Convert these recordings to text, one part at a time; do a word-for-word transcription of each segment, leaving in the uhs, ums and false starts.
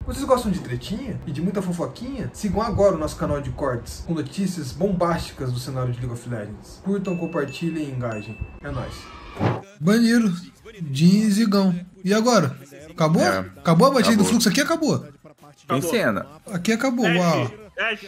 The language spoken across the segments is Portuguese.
Vocês gostam de tretinha e de muita fofoquinha? Sigam agora o nosso canal de cortes com notícias bombásticas do cenário de League of Legends. Curtam, compartilhem e engajem. É nóis. Banheiro, Jhin e Zigão. E agora? Acabou? É. Acabou a batida Acabou. do fluxo aqui? Acabou. Tem cena. Aqui acabou, uau. Ash,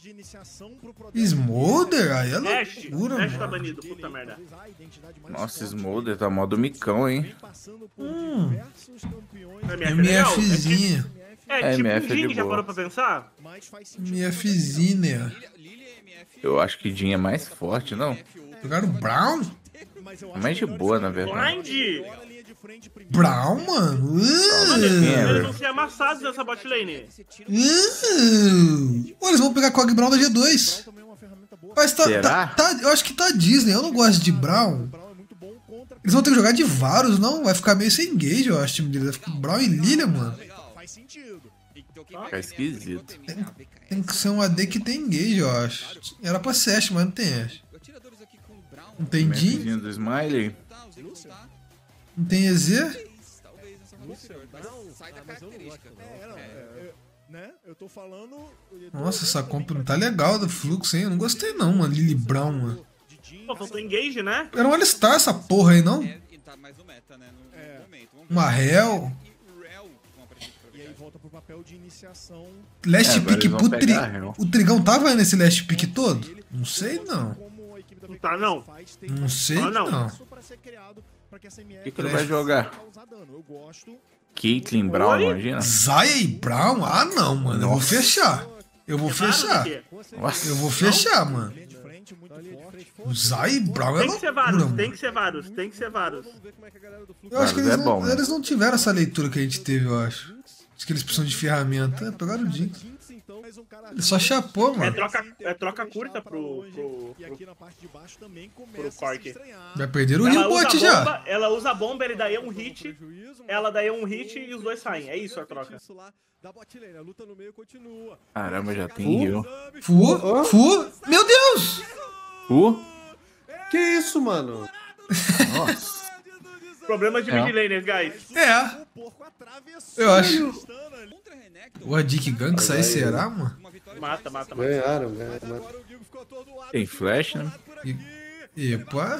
Smolder? Aí é Ash, loucura, Ash tá mano. banido, puta merda. Nossa, Smolder tá modo micão, hein? Hum, M F é legal? MFzinha. É, É, tipo M F um é de Jhin, já boa. parou pra pensar? MFzinha. Eu acho que Jhin é mais forte, não? Jogaram Brown? É mais de boa, na verdade. Blind! Brown, mano? Eles Uh, vão ser amassados nessa bot lane. uh. Pô, eles vão pegar Cog Brown da G dois. Mas tá, Será? tá, tá- eu acho que tá Disney, eu não gosto de Brown. Eles vão ter que jogar de Varus, não? Vai ficar meio sem engage, eu acho, o time deles. Vai ficar Brown e Lilia, mano. Fica esquisito. Tem, tem que ser um A D que tem engage, eu acho. Era pra ser Ashe, mas não tem Ashe. Não tem Jhin, Mfzinho do Smiley. não tem E Z. Nossa, essa compra não tá legal do fluxo, hein? Eu não gostei não, mano. Lily Brown, mano. Pô, faltou engage, né? Era um Alistar essa porra aí, não? Uma Hell. Last É, agora pick eles vão pro tri... pegar a Hell. O Trigão tava aí nesse last pick todo? Não sei não. Não tá, não. Não sei Ah, não. não. O que, que ele vai jogar? Caitlyn Brown, Oi? imagina? Zaya e Brown? Ah não, mano. Eu vou fechar. Eu vou fechar. Nossa. Eu vou fechar, mano. O Zaya e Brown é Tem que ser loucura, vários, mano. tem que ser vários, tem que ser vários. Eu acho que Varus eles, é bom, não, né? eles não tiveram essa leitura que a gente teve, eu acho. Acho que eles precisam de ferramenta. É, pegaram o Jinx. Ele só chapou, É mano. troca, é troca curta pro, pro, pro, pro Cork. Já perderam o Ela Rio usa, bot a já. bomba, ela usa a bomba, ele daí é um hit, ela daí é um hit e os dois saem. É isso a troca. Caramba, já tem heal. Fu? Fu? Meu Deus! Uh? Que isso, mano? Nossa. Problemas de É. mid laners, guys. É. Eu acho. O Adik Gang sai, será, mano? Mata, mata, mata. Ganharam, ganharam. Tem flash, né? E- Epa.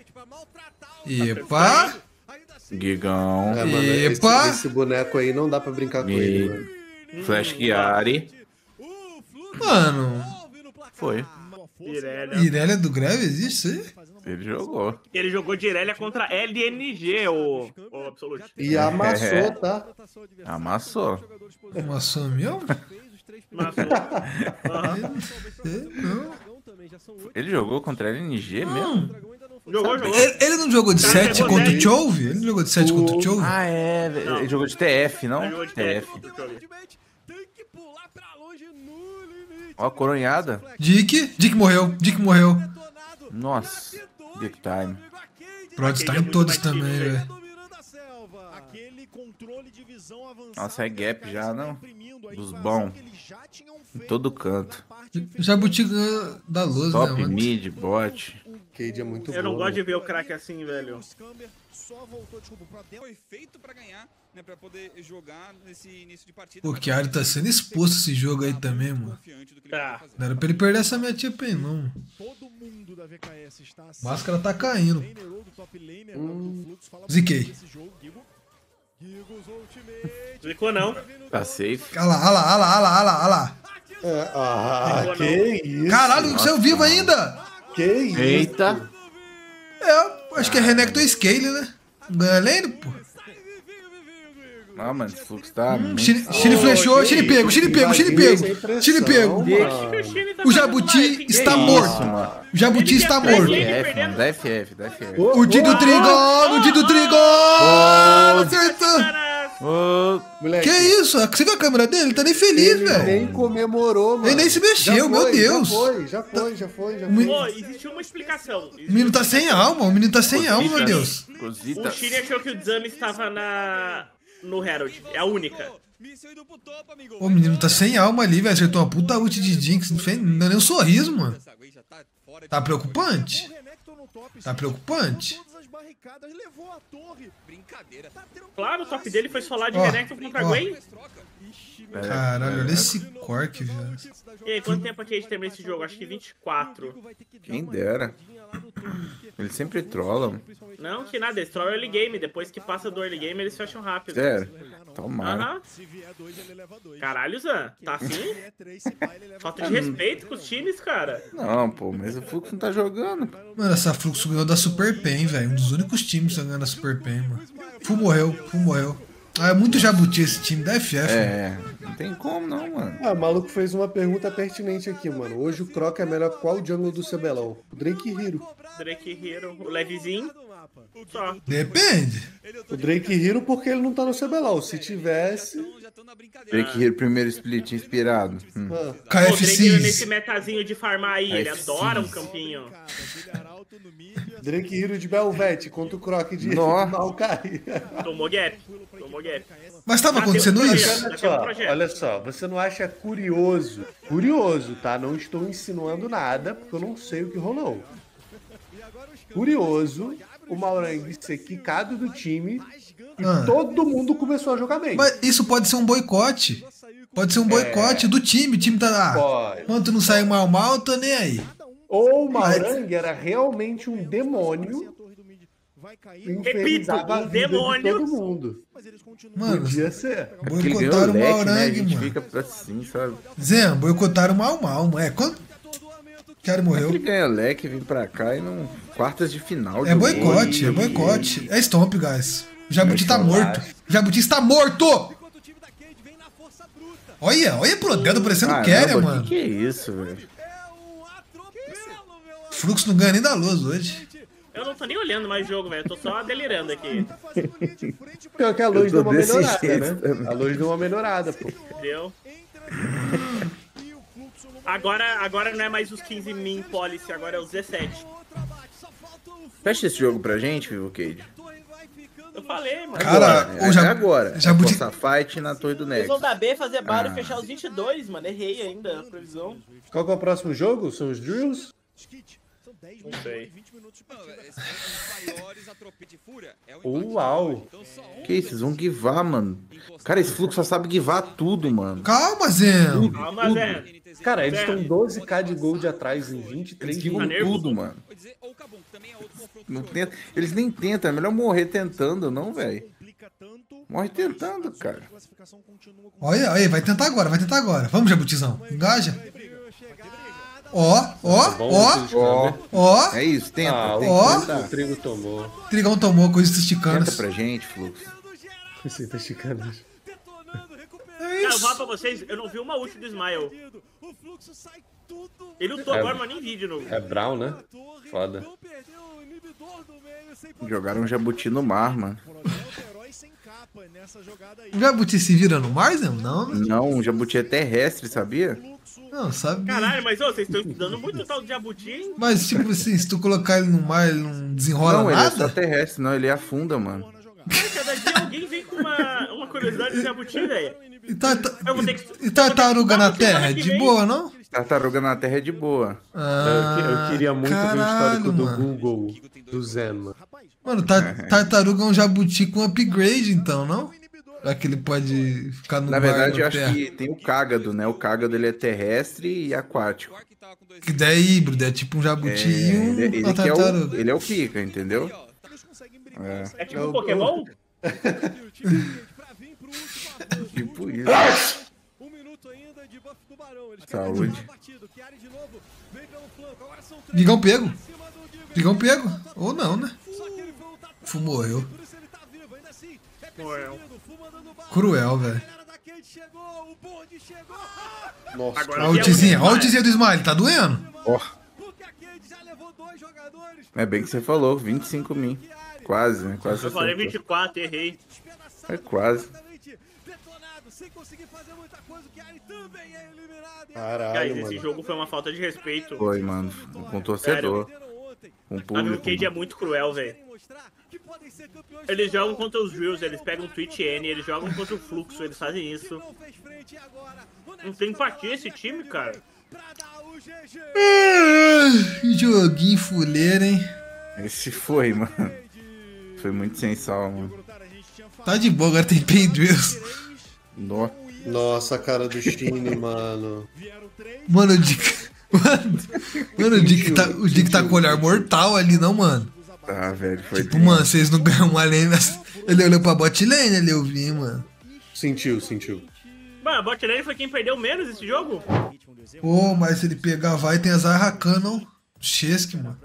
Epa. Gigão. É, mano, esse, Epa! esse boneco aí não dá pra brincar com ele, mano. E... Flash Chiari. Mano. Foi. Irelia. Irelia do Greve existe isso aí? Ele jogou. Ele jogou de Irelia contra L N G, o, o Absolute. E amassou, É. tá? Amassou. Amassou mesmo? Matou. Aham. Sei não. Ele jogou contra a L N G mesmo? Jogou, jogou. Ele, ele não jogou de Cara, sete pegou contra o dez. Chove? Ele não jogou de sete contra o Chove? Ah, é. Ele jogou de T F, não? Ele jogou de T F. T F. Ó a coronhada. Dick. Dick morreu. Dick morreu. Nossa. Dick time. Pronto, tá Aquele em é todos muito mais também, time, velho. Nossa, é gap já, não? Dos bons. Em todo canto. Jabuti ganhou da luz, né, Top, mano? mid, bot. Cade é muito bom. Eu não gosto de né? ver o crack assim, velho. Foi feito pra ganhar, né, pra poder jogar nesse início de partida. Pô, que Ari tá sendo exposto esse jogo aí também, mano. Tá. Não era pra ele perder essa minha tip aí, não. Máscara tá caindo. Hum. Ziquei. Clicou não. Tá safe. Olha lá, olha lá, olha lá, olha lá, olha lá. É, ah, Não. que isso? Caralho, você é vivo ainda? Que isso? Eita. É, acho que é Renekton Scale, né? Ganha lane, pô. Ah, mano, esse fluxo tá muito... Chile, Chile flechou, Chile pego, Chile pego, Chile pego. Chile pego. O Jabuti está morto. O Jabuti está morto. F F, mano. Dá F F, dá F F. O Dido Trigon, o Dido Trigon! Acertou! Ô, Moleque, Que isso? Você viu a câmera dele? Ele tá nem feliz, ele nem velho. comemorou, mano. Ele nem se mexeu, Já meu foi, Deus. Já foi, já foi, já foi, já O menino- Pô, existe uma explicação. O menino tá sem alma, o menino tá sem alma, meu Deus. Cosita. O Shine achou que o Zami estava na... no Herald. É a única. Míssil indo pro topo, amigo. Ô, o menino tá sem alma ali, velho. Acertou uma puta ult de Jinx. Não fez não deu nem um sorriso, mano. Tá preocupante. Tá preocupante. Claro, o top dele foi solar de Ó, Renekton contra a ó. Gwen. Caralho, olha esse cork, velho. E aí, quanto tempo aqui a gente termina esse jogo? Acho que vinte e quatro. Quem dera. Ele sempre trola. Não, que nada, eles trollam early game. Depois que passa do early game, eles fecham rápido. Sério. Tomara. Aham. Caralho, Zan, tá assim? Falta de respeito com os times, cara. Não, pô, mas o Fluxo não tá jogando. Mano, essa Fluxo ganhou da Super Pen, velho. Um dos únicos times que tá ganhando da Super Pen, mano. Fu morreu, Fu morreu. Ah, é muito jabuti esse time da F F. É, não tem como não, mano. Ah, o maluco fez uma pergunta pertinente aqui, mano. Hoje o Croc é melhor qual jungle do C B L O? O Drake Hero. Drake Hero, o levezinho. Só. Depende. O Drake Hero porque ele não tá no C B L O. Se tivesse... Drake Hero, primeiro split inspirado. Hum. Ah, O Drake Hero nesse K F C. metazinho de farmar aí, ele K F C. adora um campinho. Drake Hero de Belvete contra o Croc de Nossa. Maokai. Tomou gap. Tomou gap. Mas tava Já acontecendo tem um isso? projeto. Olha Já tem um só, projeto. olha só, você não acha curioso? Curioso, tá? Não estou insinuando nada, porque eu não sei o que rolou. Curioso o Maurang ser quicado do time e Ah. todo mundo começou a jogar bem. Mas isso pode ser um boicote. Pode ser um boicote do time. O time tá. Ah, Pode. quando tu não sai mal mal, tô nem aí. Ou o Maurang era realmente um demônio e infernizava a um vida demônio. de todo mundo. Mano, Podia ser. Porque ele ganhou boicotaram o o leque, né? A Maurang, gente mano. fica pra assim, sabe? Zé, boicotaram o mal mal, mano. É, quando. Cara morreu. Ele ganha leque, vem pra cá e não. Quartas de final. É de boicote, é World, boicote. É stomp, guys. O Jabuti É tá stomp. morto. O Jabuti está morto! Olha, olha pro dedo parecendo Keria, Caramba, mano. que que é isso, velho? Fluxo não ganha nem da luz hoje. Eu não tô nem olhando mais o jogo, velho. Eu tô só delirando aqui. Pior que a luz tô deu uma desse melhorada, jeito né? também. A luz deu uma melhorada, pô. Entendeu? Agora, agora não é mais os quinze min policy, agora é os dezessete. Fecha esse jogo pra gente, Vivo Cage. Eu falei, mano. Cara, é, o Jab- é agora. Jabuti- É força fight na torre do Eles vão Nexus. dar B, fazer bar Ah. e fechar os vinte e dois, mano. Errei ainda a previsão. Qual que é o próximo jogo? São os Drills? Não sei. Uau! Que isso? Vocês vão givar, mano. Cara, esse fluxo só sabe givar tudo, mano. Calma, Zé. Calma, Zé. Cara, eles Certo. estão doze k de gold atrás em vinte e três Eles givam Tá minutos. nervoso? tudo, mano. Não tenta... Eles nem tentam, é melhor morrer tentando, não, velho. Morre tentando, cara. Olha, olha, vai tentar agora, vai tentar agora. Vamos, Jabutizão. Engaja. Ó, ó, Bom, ó, vocês Ó, também. ó. é isso, tenta. Ah, tem ó. que o tentar. trigo tomou. Trigão tomou coisas Tenta esticanas. pra gente, fluxo. Você tá esticando. É Cara, eu vou isso. falar pra vocês, eu não vi uma ult do Smile. Ele lutou É. agora, mas nem vídeo no. É Brown, né? Foda. Jogaram um jabuti no mar, mano. O Jabuti se vira no mar, Zé? Não, né? Não, um jabuti é terrestre, sabia? Não, sabe. Caralho, mas ô, vocês estão estudando muito o tal do Jabuti, hein? Mas, tipo assim, se tu colocar ele no mar, ele não desenrola Não, ele é só nada? terrestre, não, ele afunda, mano. Cara, cada dia alguém vem com uma, uma curiosidade do Jabuti, velho. E, tarta- Eu vou ter que- e tartaruga na eu vou ter que- terra? É de boa, não? Tartaruga na terra é de boa. Ah, eu, que- eu queria muito ver o caralho, histórico do mano. Google, do Zen, mano. Mano, tar- tartaruga é um jabuti com upgrade, então, não? Já que ele pode ficar no Na mar, verdade, na eu acho terra. que tem o cágado, né? O cágado ele é terrestre e aquático. Que daí é híbrido, é tipo um jabuti É, e um, ele, ele uma que é o, tartaruga. ele é o pica, entendeu? É tipo um Pokémon? Tipo isso. Saúde. Digão pego. Digão pego. Ou não, né? Fu morreu. Morreu. Cruel, velho. Nossa, Agora Olha a que é ultizinha, o olha a ultizinha do Smile, tá doendo? Ó. É bem que você falou, vinte e cinco mil. Quase, né? Quase Eu falei acertou. vinte e quatro, errei. É quase. caralho, Guys, mano. esse jogo foi uma falta de respeito. Foi, mano. Com o torcedor. Com o A público. Cade é muito cruel, velho. Eles jogam contra os Drills, eles pegam o Twitch N, eles jogam contra o Fluxo, eles fazem isso. Não tem empatia esse time, cara. Ah, que joguinho fuleiro, hein? Esse foi, mano. Foi muito sem sal, mano. Tá de boa, agora tem Pain Drills. Nó. Nossa, a cara do Shine, mano. Mano, o Dick. Mano, mano o, Dick tá, o Dick tá com o olhar mortal ali, não, mano? Tá, velho. Foi Tipo, mano, vocês não ganham uma lane. Mas ele olhou pra bot lane ali, eu vi, mano. Sentiu, sentiu. Mano, a bot lane foi quem perdeu menos esse jogo? Pô, mas se ele pegar, vai, tem a Zaya Rakan, não? Chesky, mano.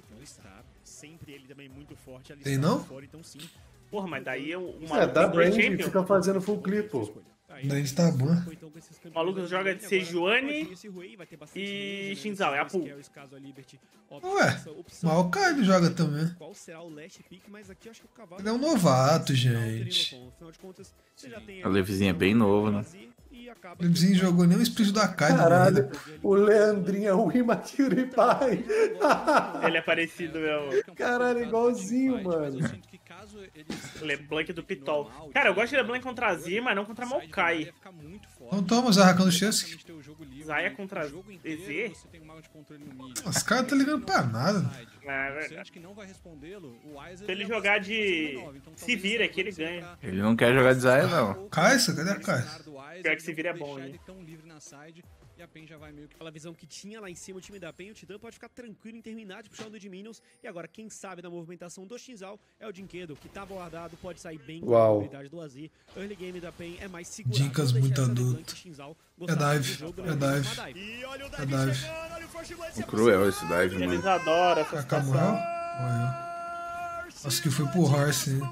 Tem não? Porra, mas daí o É, maluco dá tem dois Brand, champions. fica fazendo full clip, pô. Daí tá bom. O maluco joga de Sejuani e Shinzal, é a pool. Ué, Maokai joga também. Ele é um novato, gente. A Levizinha é bem novo, né? O Levizinho jogou nem o espírito da Kai. Caralho, o Leandrinho é o Imature Pai. Ele é parecido, meu. Caralho, é igualzinho, mano. LeBlanc do Pitol. Cara, eu gosto de LeBlanc contra a Z, mas não contra Maokai. Então toma, Zaya Rakan do Chesky. Zaya contra E Z? Os caras tá ligando pra nada. É verdade. Se ele jogar de se vira aqui, ele ganha. Ele não quer jogar de Zaya, não. Kaisa, cadê a Kaisa? Pior que se vira é bom, né? E a PEN já vai meio que pela visão que tinha lá em cima o time da PEN, o Titã pode ficar tranquilo em terminar de puxar o de Minions. E agora, quem sabe na movimentação do Shinzal é o Jinkedo, que tá guardado, pode sair bem com a habilidade do Azir. Early game da PEN é mais seguro. Dicas muito adulto. É dive, é dive. É dive. O cruel esse dive, mano. Eles adoram essa Kaká situação. morreu? Morreu. Acho que foi pro Horse, hein?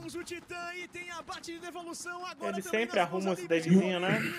Ele sempre arruma esse divezinho, né?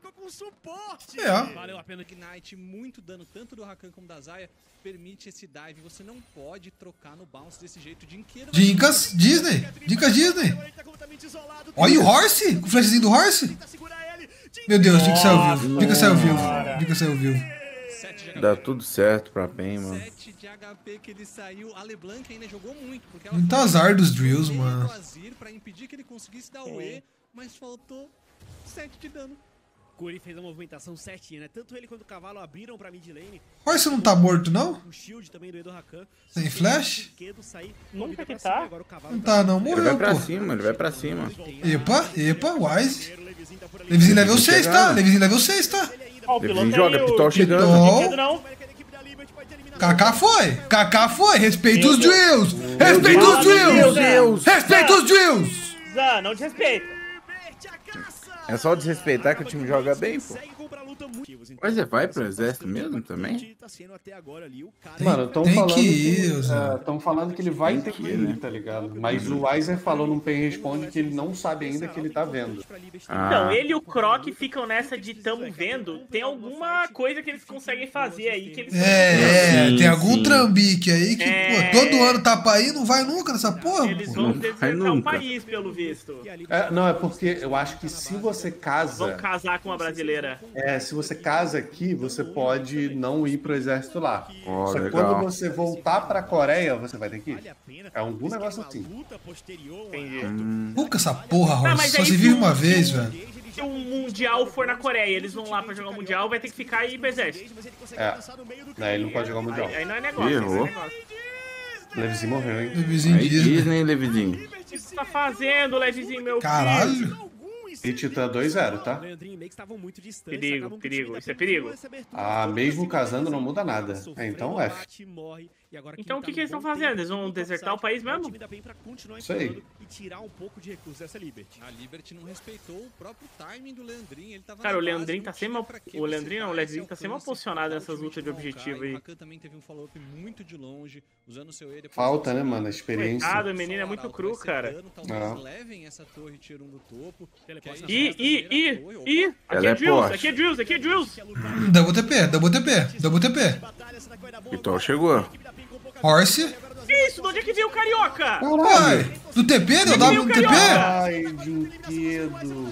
É. Valeu a pena. Ignite, muito dano, tanto do Rakan como da Zaya, permite esse dive. Você não pode trocar no bounce desse jeito. Dinheiro. Dicas Disney. Dicas Disney. Olha o Horse. Com o flashzinho do Horse. Meu Deus, Dica saiu vivo. Dica saiu vivo. Dica saiu vivo. Dá tudo certo pra PEN, mano. sete de H P que ele saiu. A LeBlanc ainda jogou muito. Porque ela Muito azar dos drills, mano. pra impedir que ele conseguisse dar o E, mas faltou sete de dano. Curi fez a movimentação certinha, né? Tanto ele quanto o Cavalo abriram pra mid lane. Horse não tá morto, não? O shield também do Edo Rakan. Tem flash? Nunca que tá. Não tá, não. Ele vai Morreu, pra pô. cima, ele vai pra cima. Epa, epa, Wise. Levizinho level seis, tá? Levizinho level seis, tá? Ó, o Levizinho piloto joga, aí, o Pitol chegando. Pitol. não. Kaká foi. Kaká foi. Respeita Meu os Deus. drills. Respeita os Meu drills. Deus. Respeita os drills. Zan, não desrespeita. É só desrespeitar que o time joga bem, pô. Mas você vai pro exército mesmo também? Mano, estão tem falando que que, ir, Zé. estão falando que ele vai Tem ter que que ir, ir, né? tá ligado? Mas o Weiser falou no PEN Responde que ele não sabe ainda que ele tá vendo. Então, Ah, ele e o Croc ficam nessa de tamo vendo. Tem alguma coisa que eles conseguem fazer aí que eles É, é, Sim, tem algum sim. trambique aí que, É. pô, todo ano tá pra ir, não vai nunca nessa porra, Eles pô. vão Não vai desertar o nunca. país, pelo visto. É, não, é porque eu acho que se você casa, Vão casar com uma brasileira. é, se você casa aqui, você pode não ir pro exército lá. Ó, Só que legal. quando você voltar pra Coreia, você vai ter que ir. É algum negócio assim. Entendi. Nunca essa porra, Ah, mas Horse. Só aí se se vive o- uma se vez, o- velho. Se o Mundial for na Coreia, eles vão lá pra jogar o Mundial, vai ter que ficar aí pro exército. É, né, ele não pode jogar mundial. Aí, aí não é negócio, aí não é Errou. negócio. Levezinho morreu, hein? Levizinho aí Disney. Disney, Levizinho. O que você tá fazendo, Levezinho, meu filho? Caralho. E Titã dois zero, tá? Perigo, perigo, isso é perigo. Ah, mesmo casando não muda nada. É, então F. Então o que, que eles estão fazendo? Eles vão desertar o país mesmo? Isso aí. E tirar um pouco de recursos dessa Liberty. A Liberty não respeitou o próprio timing do Leandrinho. Ele tava Cara, na o base, Leandrinho não tá tinha sempre- pra que o você Leandrinho não, o dar Leandrinho esse tá sempre alcance, posicionado nessas ultimate lutas de com o objetivo Maokai. aí. O Rakan também teve um follow-up muito de longe, usando seu E depois Falta, do- né, mano? A experiência. Coitado, o menino é muito cru, cara. Talvez Ah. levem essa torre tier um do topo. que aí Ih, essa ih, ih, torre, ih! opa, Aqui Ela é é Drills, forte. aqui é Drills, aqui é Drills! Double T P, double T P, double T P. Pitol chegou. Horse. Que isso? De onde é que veio o Carioca? Uai, do T P, deu W no T P. Ai, Dinquedo.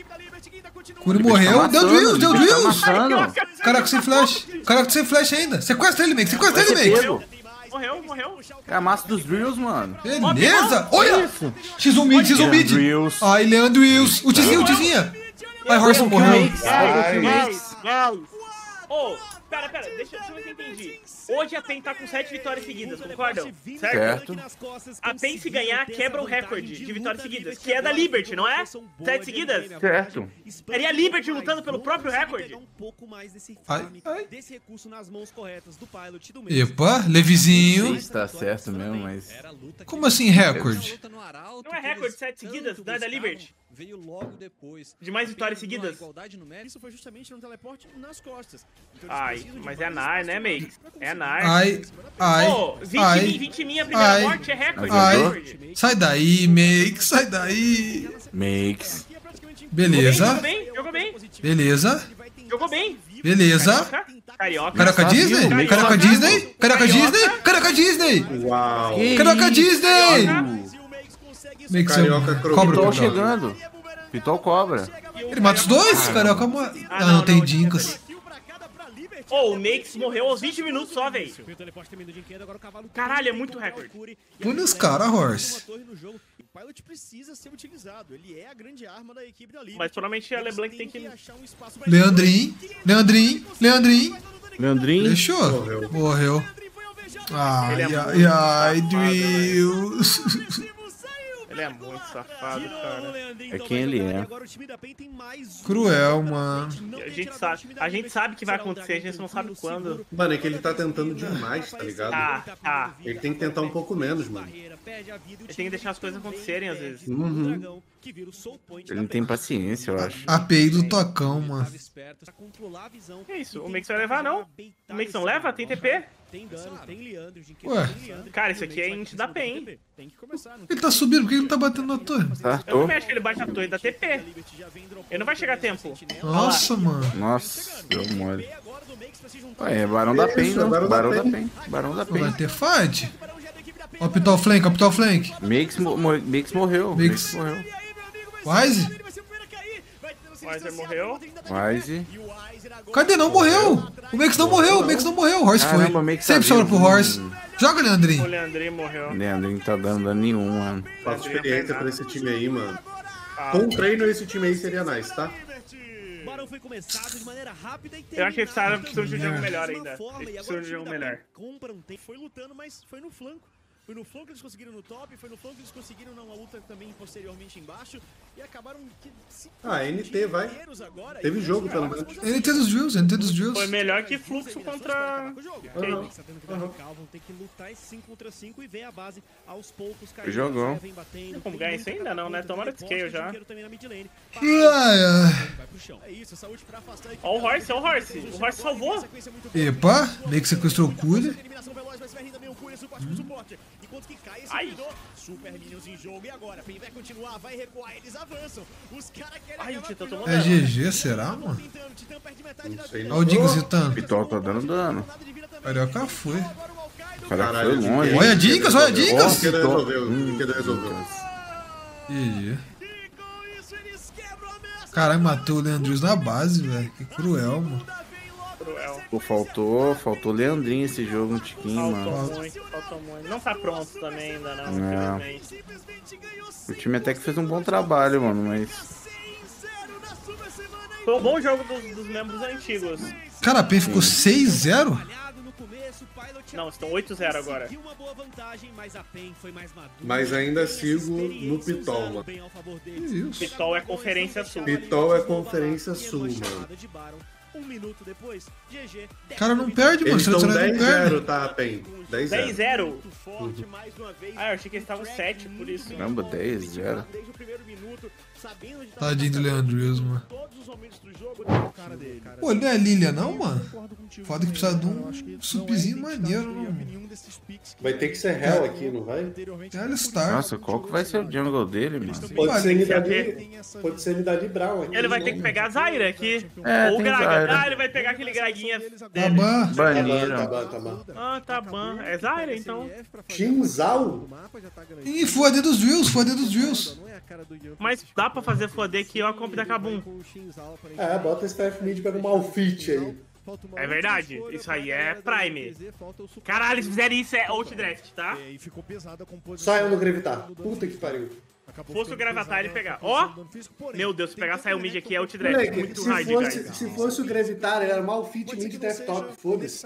Curi morreu, deu drills, deu Tá drills. amassando. Caraca, sem flash. Caraca, sem flash ainda. Sequestra ele, Make, sequestra ele, Make. Pego. Morreu, morreu, morreu. É a massa dos Drills, mano. Beleza! Olha! X um mid, X um mid. Drills. Ai, Leandro Wills. O Tizinho, o Tizinha. Ai, Horson morreu. Guys, guys. Ô, pera, pera, deixa, deixa eu ver se eu entendi. Hoje a PEN tá com sete vitórias seguidas, concordam? Certo? Certo. A PEN, se ganhar, quebra o recorde de vitórias seguidas, que é da Liberty, não é? Sete seguidas? Certo. Seria a Liberty lutando pelo próprio recorde? Ai, ai. Desse recurso nas mãos corretas do Pilot e do Epa, Levizinho. Isso tá certo mesmo, mas... Como assim recorde? Não é recorde sete seguidas, não é da Liberty? Veio logo depois. De mais vitórias seguidas? Igualdade numérica. Isso foi justamente no teleporte nas costas. Então, Ai, mas é a Nar, né, Makes? É a Nar. Ai, ai, Ô, vinte ai, mil, vinte minha primeira ai, morte é recorde. ai. recorde. Sai daí, Make, sai daí. Makes. Beleza, Jogou bem, jogou bem, beleza, jogou bem. beleza. Carioca. Carioca Disney? Carioca. Carioca Disney? Carioca Disney? Carioca Disney? Uau. Carioca Disney! Make Carioca seu... crocodilo. Cobra o Pitol Pitol. chegando. Pitol cobra. Ele mata os dois? Carioca morre. Ah, não, tem Dinkas. Ô, o Makes morreu aos vinte minutos só, velho. Caralho, é muito recorde. Pune os caras, Horse. O Pilot precisa ser utilizado. Ele é a grande arma da equipe da Liberty. Mas provavelmente a LeBlanc tem que... Leandrin, Leandrin, Leandrin. Leandrinho. Fechou? Morreu. Morreu. Ai, Ele é ai, muito ai, safado, Drills. Ele é muito safado, cara. É quem ele é. Cruel, mano. A gente sabe, a gente sabe que vai acontecer, a gente não sabe quando. Mano, é que ele tá tentando demais, tá ligado? Ah, tá. Ele tem que tentar um pouco menos, mano. Ele tem que deixar as coisas acontecerem às vezes. Uhum. Ele não tem paciência, eu acho. A P I do Tocão, mano. Que isso? O Makes vai levar, não? O Makes não leva? Tem T P? Tem Dano, tem Leandro, Ué. Cara, isso aqui é int da PEN. Tem que começar, não Ele tá subindo, por que ele não tá batendo na torre? Eu Startou. também acho que ele bate a torre da T P. Ele não vai chegar a tempo. Nossa, mano. Nossa, deu mole. Ué, é Barão da Pen, Isso, não? Barão da Barão da Pen. Pen. Barão da Vai Pen. ter fight? Ó, Pitol Flank, ó, Pitol Flank. Makes, mo mo Makes morreu. Makes. Makes morreu. Wise? Wiser morreu. Wise. Cadê? Não morreu. O Max não morreu, o Max não morreu. O Horse foi. Caramba, o Max tá Sempre sobra pro vivo. Horse. Joga, O Leandrinho. Leandrinho morreu. Leandrinho não tá dando dano nenhum, mano. Falta experiência pra esse time aí, mano. Ah, Com um treino, esse time aí seria nice, tá? O Barão foi começado de maneira rápida e Eu acho que eles terminado precisam de um jogo melhor de ainda. uma forma, Eles e precisam agora de um o jogo time da melhor. PEN compra um tempo. Foi lutando, mas foi no flanco. Foi no flanco que eles conseguiram no top, foi no flanco que eles conseguiram numa luta também posteriormente embaixo e acabaram que se Ah, N T, vai. agora, Teve e jogo, eles pelo acabaram menos. com as N T dos Drills, N T dos Foi Drills. melhor que Fluxo contra... Aham. Vão ter que lutar esse cinco contra cinco e ver a base aos poucos caindo. Jogão. Vem batendo, Como tem ganhar muita isso ainda não, né? catapulta, Tomara tem que scale bosta, já. Junqueiro também na mid lane. Ai, ai. Vai pro chão. É isso, saúde pra afastar a equipe. Ó o Horse, ó o Horse. O Horse salvou. Epa, Max sequestrou o Cooler. Eliminação veloz, mas vai vir também o Curious, o próximo suporte. Enquanto que cai esse Ai. servidor, Super Minions em jogo. E agora? Pen vai continuar, vai recuar, eles avançam. Os caras querem Ai, o acabar Titã com o tomou jogo. É G G, será, mano? Tentando, Titã perde metade da Não sei vida. Olha o Dinkas hitando. Pitol tá dando dano. Carioca foi. Agora o Alkaido. O cara foi Caralho, longe. Olha, Dinkas, olha, O Dinkas. Dinkas resolveu, o Dinkas resolveu. G G. E com isso eles quebram a ameaça. Caralho, matou o Leandrinhos na base, velho. Que cruel, mano. Cruel. Pô, faltou, faltou Leandrinho esse jogo, um tiquinho, mano. Faltou muito, faltou muito. Não tá pronto também ainda não, Não. infelizmente. Simplesmente ganhou O time até que fez um bom trabalho, mano, mas... seis zero na Super Semana. Foi um bom jogo dos, dos membros antigos. Cara, a P ficou seis zero? Falhado no começo, o Pilot Não, estão oito zero agora. conseguiu uma boa vantagem, mas a PEN foi mais madura. Mas ainda Tem essa sigo no experiência Pitol, usando mano. bem ao favor Que deles. isso? Pitol é Conferência Sul. Pitol é Conferência Sul, E uma mano. chamada de Baron. Um minuto depois, G G. Cara, não perde, mano. Eles estão Selecionado não dez perde. zero, tá, Pen? dez dez zero. zero. Muito forte, mais uma vez. Ah, eu achei que eles estavam sete, por isso. Caramba, dez zero. Desde o primeiro minuto, sabendo onde tava Tadinho do Leandrinhos, mano. todos os momentos do jogo, deu o cara dele. Pô, ele não é Lilia, não, mano? Foda que precisa de um subzinho maneiro, não. Vai ter que ser Hell aqui, não vai? É Alistar. Nossa, qual que vai ser o jungle dele, mano? Pode ser ser Nidali, pode ser Nidali Brown aqui. Ele vai ter que pegar a Zaira aqui. É, Ou o tem Graga. Zaira. Ah, ele vai pegar aquele Graguinha Tá dele. bom. Tá bom, tá Baniram. bom, tá bom. Ah, tá bom. É Zaira, então. Shinzal? Ih, foda dos drills, foda dos drills. Mas dá pra fazer foder aqui, ó, a comp da Kabum. É, bota esse F mid pra um Malfit aí. É verdade, isso aí é Prime. Caralho, eles fizeram isso, é Outdraft, tá? Só eu no Gravitar. Puta que pariu. Se fosse o Gravatar, ele pegar. Ó! Oh, meu Deus, se pegar Saio Mid aqui é Outdraft. Moleque, Muito se, hard, fosse, guys. se fosse o Gravitar, era mal fit mid desktop, foda-se.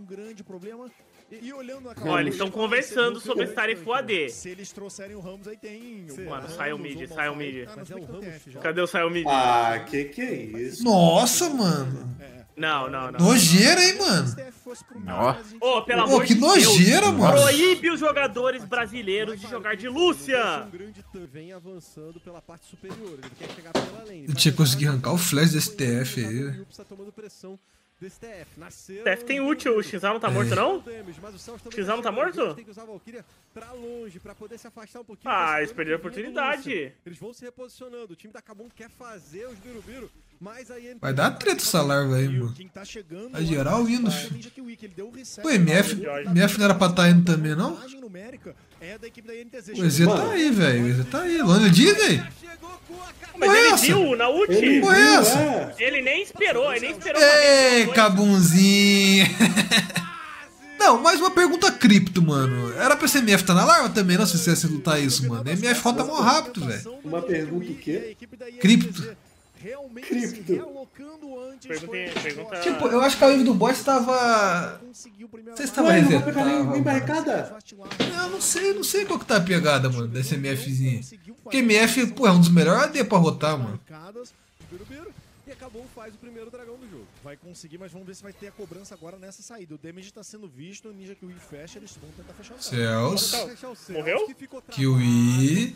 Ó, eles estão conversando sobre estarem Full A D. Se eles trouxerem o Ramos, aí tem. Mano, sai o mid, sai o mid. Cadê o Sai o mid? Ah, que que é isso? Nossa, mano. Não, não, não. Nojeira, hein, mano. Ó. Ô, oh, pelo Pô, amor que de Deus. nojeira, mano. Proíbe os jogadores brasileiros de jogar de Lúcia. Vem avançando pela parte superior, ele quer chegar pela lane. Eu tinha conseguido arrancar o flash desse T F aí. O Yups tá tomando pressão desse T F. Nasceu. T F tem ult, o Xizal não tá morto, não? Xizal não tá morto? Tem que usar a Valkyria pra longe, pra poder se afastar um pouquinho. Ah, eles perderam a oportunidade. Eles vão se reposicionando. O time da Kabum quer fazer os birubiru, mas aí Vai dar treta essa larva aí, mano. Vai geral indo, filho. O M F, M F não era pra estar indo também, não? O E Z tá aí, velho. O E Z tá aí. Lona Disney? Mas ele viu na ult. Ele Porra, viu, é essa? é. Ele nem esperou, ele nem esperou. Ei, cabunzinho. Não, mais uma pergunta cripto, mano. Era pra esse M F tá na larva também, não? Se você ia lutar isso, mano. M F rota mó rápido, velho. Uma pergunta o quê? Cripto. Cripto. Pergunta, pergunta... Tipo, eu acho que a wave do bot tava... Você estava Ué, não vai pegar nem, nem resetado. barricada? Eu não sei, não sei qual que tá a pegada, mano, desse MFzinho. Porque M F, pô, é um dos melhores A D pra rotar, mano. E acabou, faz o primeiro dragão do jogo. Vai conseguir, mas vamos ver se vai ter a cobrança agora nessa saída. O damage tá sendo visto, o Ninja Kiwi fecha, eles vão tentar fechar o Céus. Morreu? Kiwi.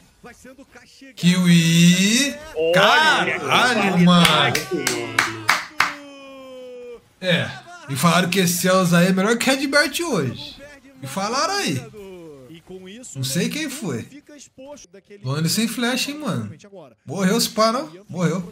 Kiwi. Olha, Caralho, que mano. qualidade. É, e falaram que esse Cells aí é melhor que Redbert hoje. E falaram aí. Não sei quem foi. Lonely sem flash, hein, mano. Morreu se pá, não? Morreu.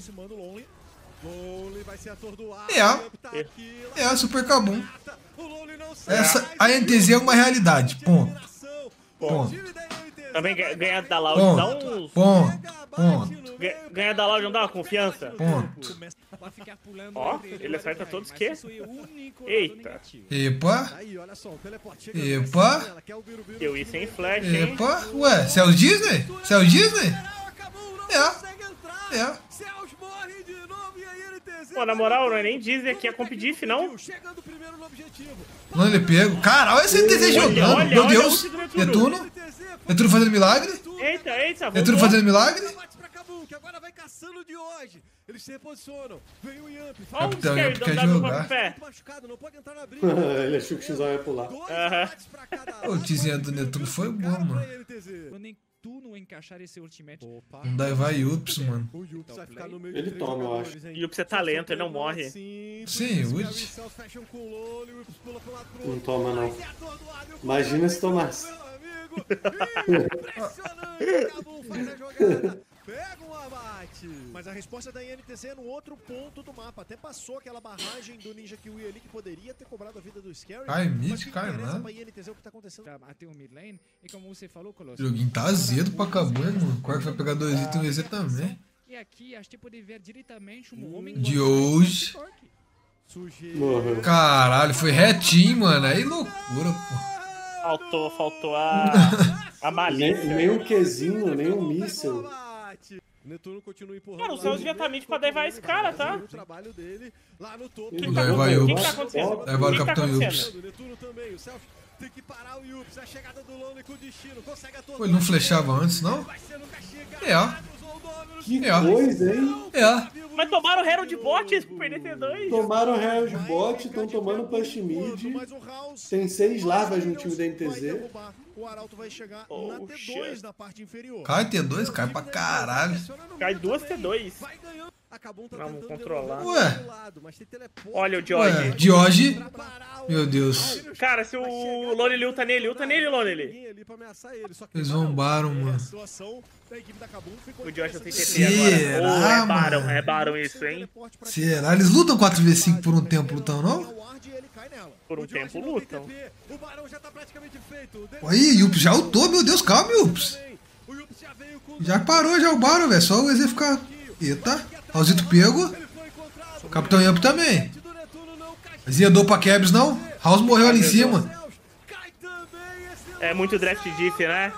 É. É, Super Kabum. Essa, a N T Z é uma realidade. Ponto. Ponto. Também ganha- ganhar da Loud dá Ponto. uns... Ponto. Ponto. Ganha- Ganhar da Loud não dá uma confiança? Ponto. Ó, ele acerta todos que? Eita. Epa. Aí, olha só, o teleporte chega Epa. nessa ela quer o birubiru. Eu ia sem flash, hein? Epa. Ué, Cells Disney? Cells Disney? Acabou, não É. consegue entrar. É. Cells morre de novo e aí ele T Z. Pô, na moral, não é nem Disney que é Compdiff, não? Chegando primeiro no objetivo. Lonely pego. Caralho, olha esse N T Z Olha, jogando. olha, Meu olha Deus. o ult do Netuno. Netuno. Netuno fazendo milagre. Eita, eita, Netuno voltou. fazendo milagre. Bate pra Kabum, que agora vai caçando de hoje. Eles se reposicionam. Vem o Yamp. Ó o Capitão, Scare quer dando jogar. próprio pé. Muito machucado, não pode entrar na briga. Ele achou que o Xizão ia pular. Dois Aham. ataques pra cada O tizinho do Netuno foi bom, mano. Quando Netuno encaixar esse ultimate, Opa. Não dá vai Ups, mano. O Yups vai ficar no meio Ele de três toma, eu jogadores, hein? Yups é talento, ele não morre. Sim, Sim, os ult. caras do Cells fecham com o Lolo, o Yups pula pro lado pro Não outro. toma, não. Mas é atordoado, e o Imagina se tomasse. Meu amigo. Impressionante. Kabum faz a jogada. Pega um abate. Mas a resposta da I N T Z é no outro ponto do mapa. Até passou aquela barragem do Ninja Kiwi ali que poderia ter cobrado a vida do Scary. Cai mid, mas o que cai interessa nada. pra I N T Z é o que tá acontecendo. até o mid lane, e como você falou, O Colosso. joguinho tá azedo pra acabar, mano. O Quark vai pegar dois itens e o E Z também. E aqui a gente pode ver diretamente um homem De hoje. Morreu. Caralho, foi retinho, mano. Aí loucura, pô. Faltou, faltou a, a Nem, malícia. nem um Qzinho, nem um míssil. Netuno continua empurrando. Cara, o Cells devia estar mid pra daivar esse cara, tá? O trabalho dele lá no topo. Ele O Daiva O que Yups. que tá acontecendo? Daiva O que que tá Capitão acontecendo? Yups. Netuno também, o Cells tem que parar o Yups. A chegada do Lone com o destino. Consegue atordoar. Pô, ele não flechava antes, não? Vai sendo castigado. É. Usou o Dominus. Que É. coisa, hein? É. Mas tomaram o Herald Bot por perder T dois. Tomaram Herald Bot, estão tomando push mid. Mas o House Tem seis larvas no time da N T vai Z. derrubar. O Arauto vai chegar Oh, na T dois shit. na parte inferior. Cai T dois, cai pra caralho. Cai duas T dois. Vai ganhando. Acabou tá Vamos tentando controlar. derrubar Ué. do lado, mas tem teleporte. Olha o Ué, George. Dioge. Pra parar o- Meu Deus. Cara, se o Lonely luta nele, luta nele, Lonely. Ninguém ali pra ameaçar ele, só que Eles não. zombaram, A mano. situação da equipe da Kabum ficou O George tem T P Será, agora. Ô, é Baron, mano? é Baron isso, hein? Será? Eles lutam quatro v cinco por um tempo, lutam, não? Por um tempo lutam. O Barão já tá praticamente feito. Aí, Yups já ultou, meu Deus, calma, Yups. O Yups já veio com Já parou já o Baron, velho. Só o E Z ficar. Eita. Raulzito pego. Ele foi encontrado. Capitão Yamp também. Do Netuno não castiga. Zedou pra Kebs, não? House morreu ali em cima. É muito draft diff, né?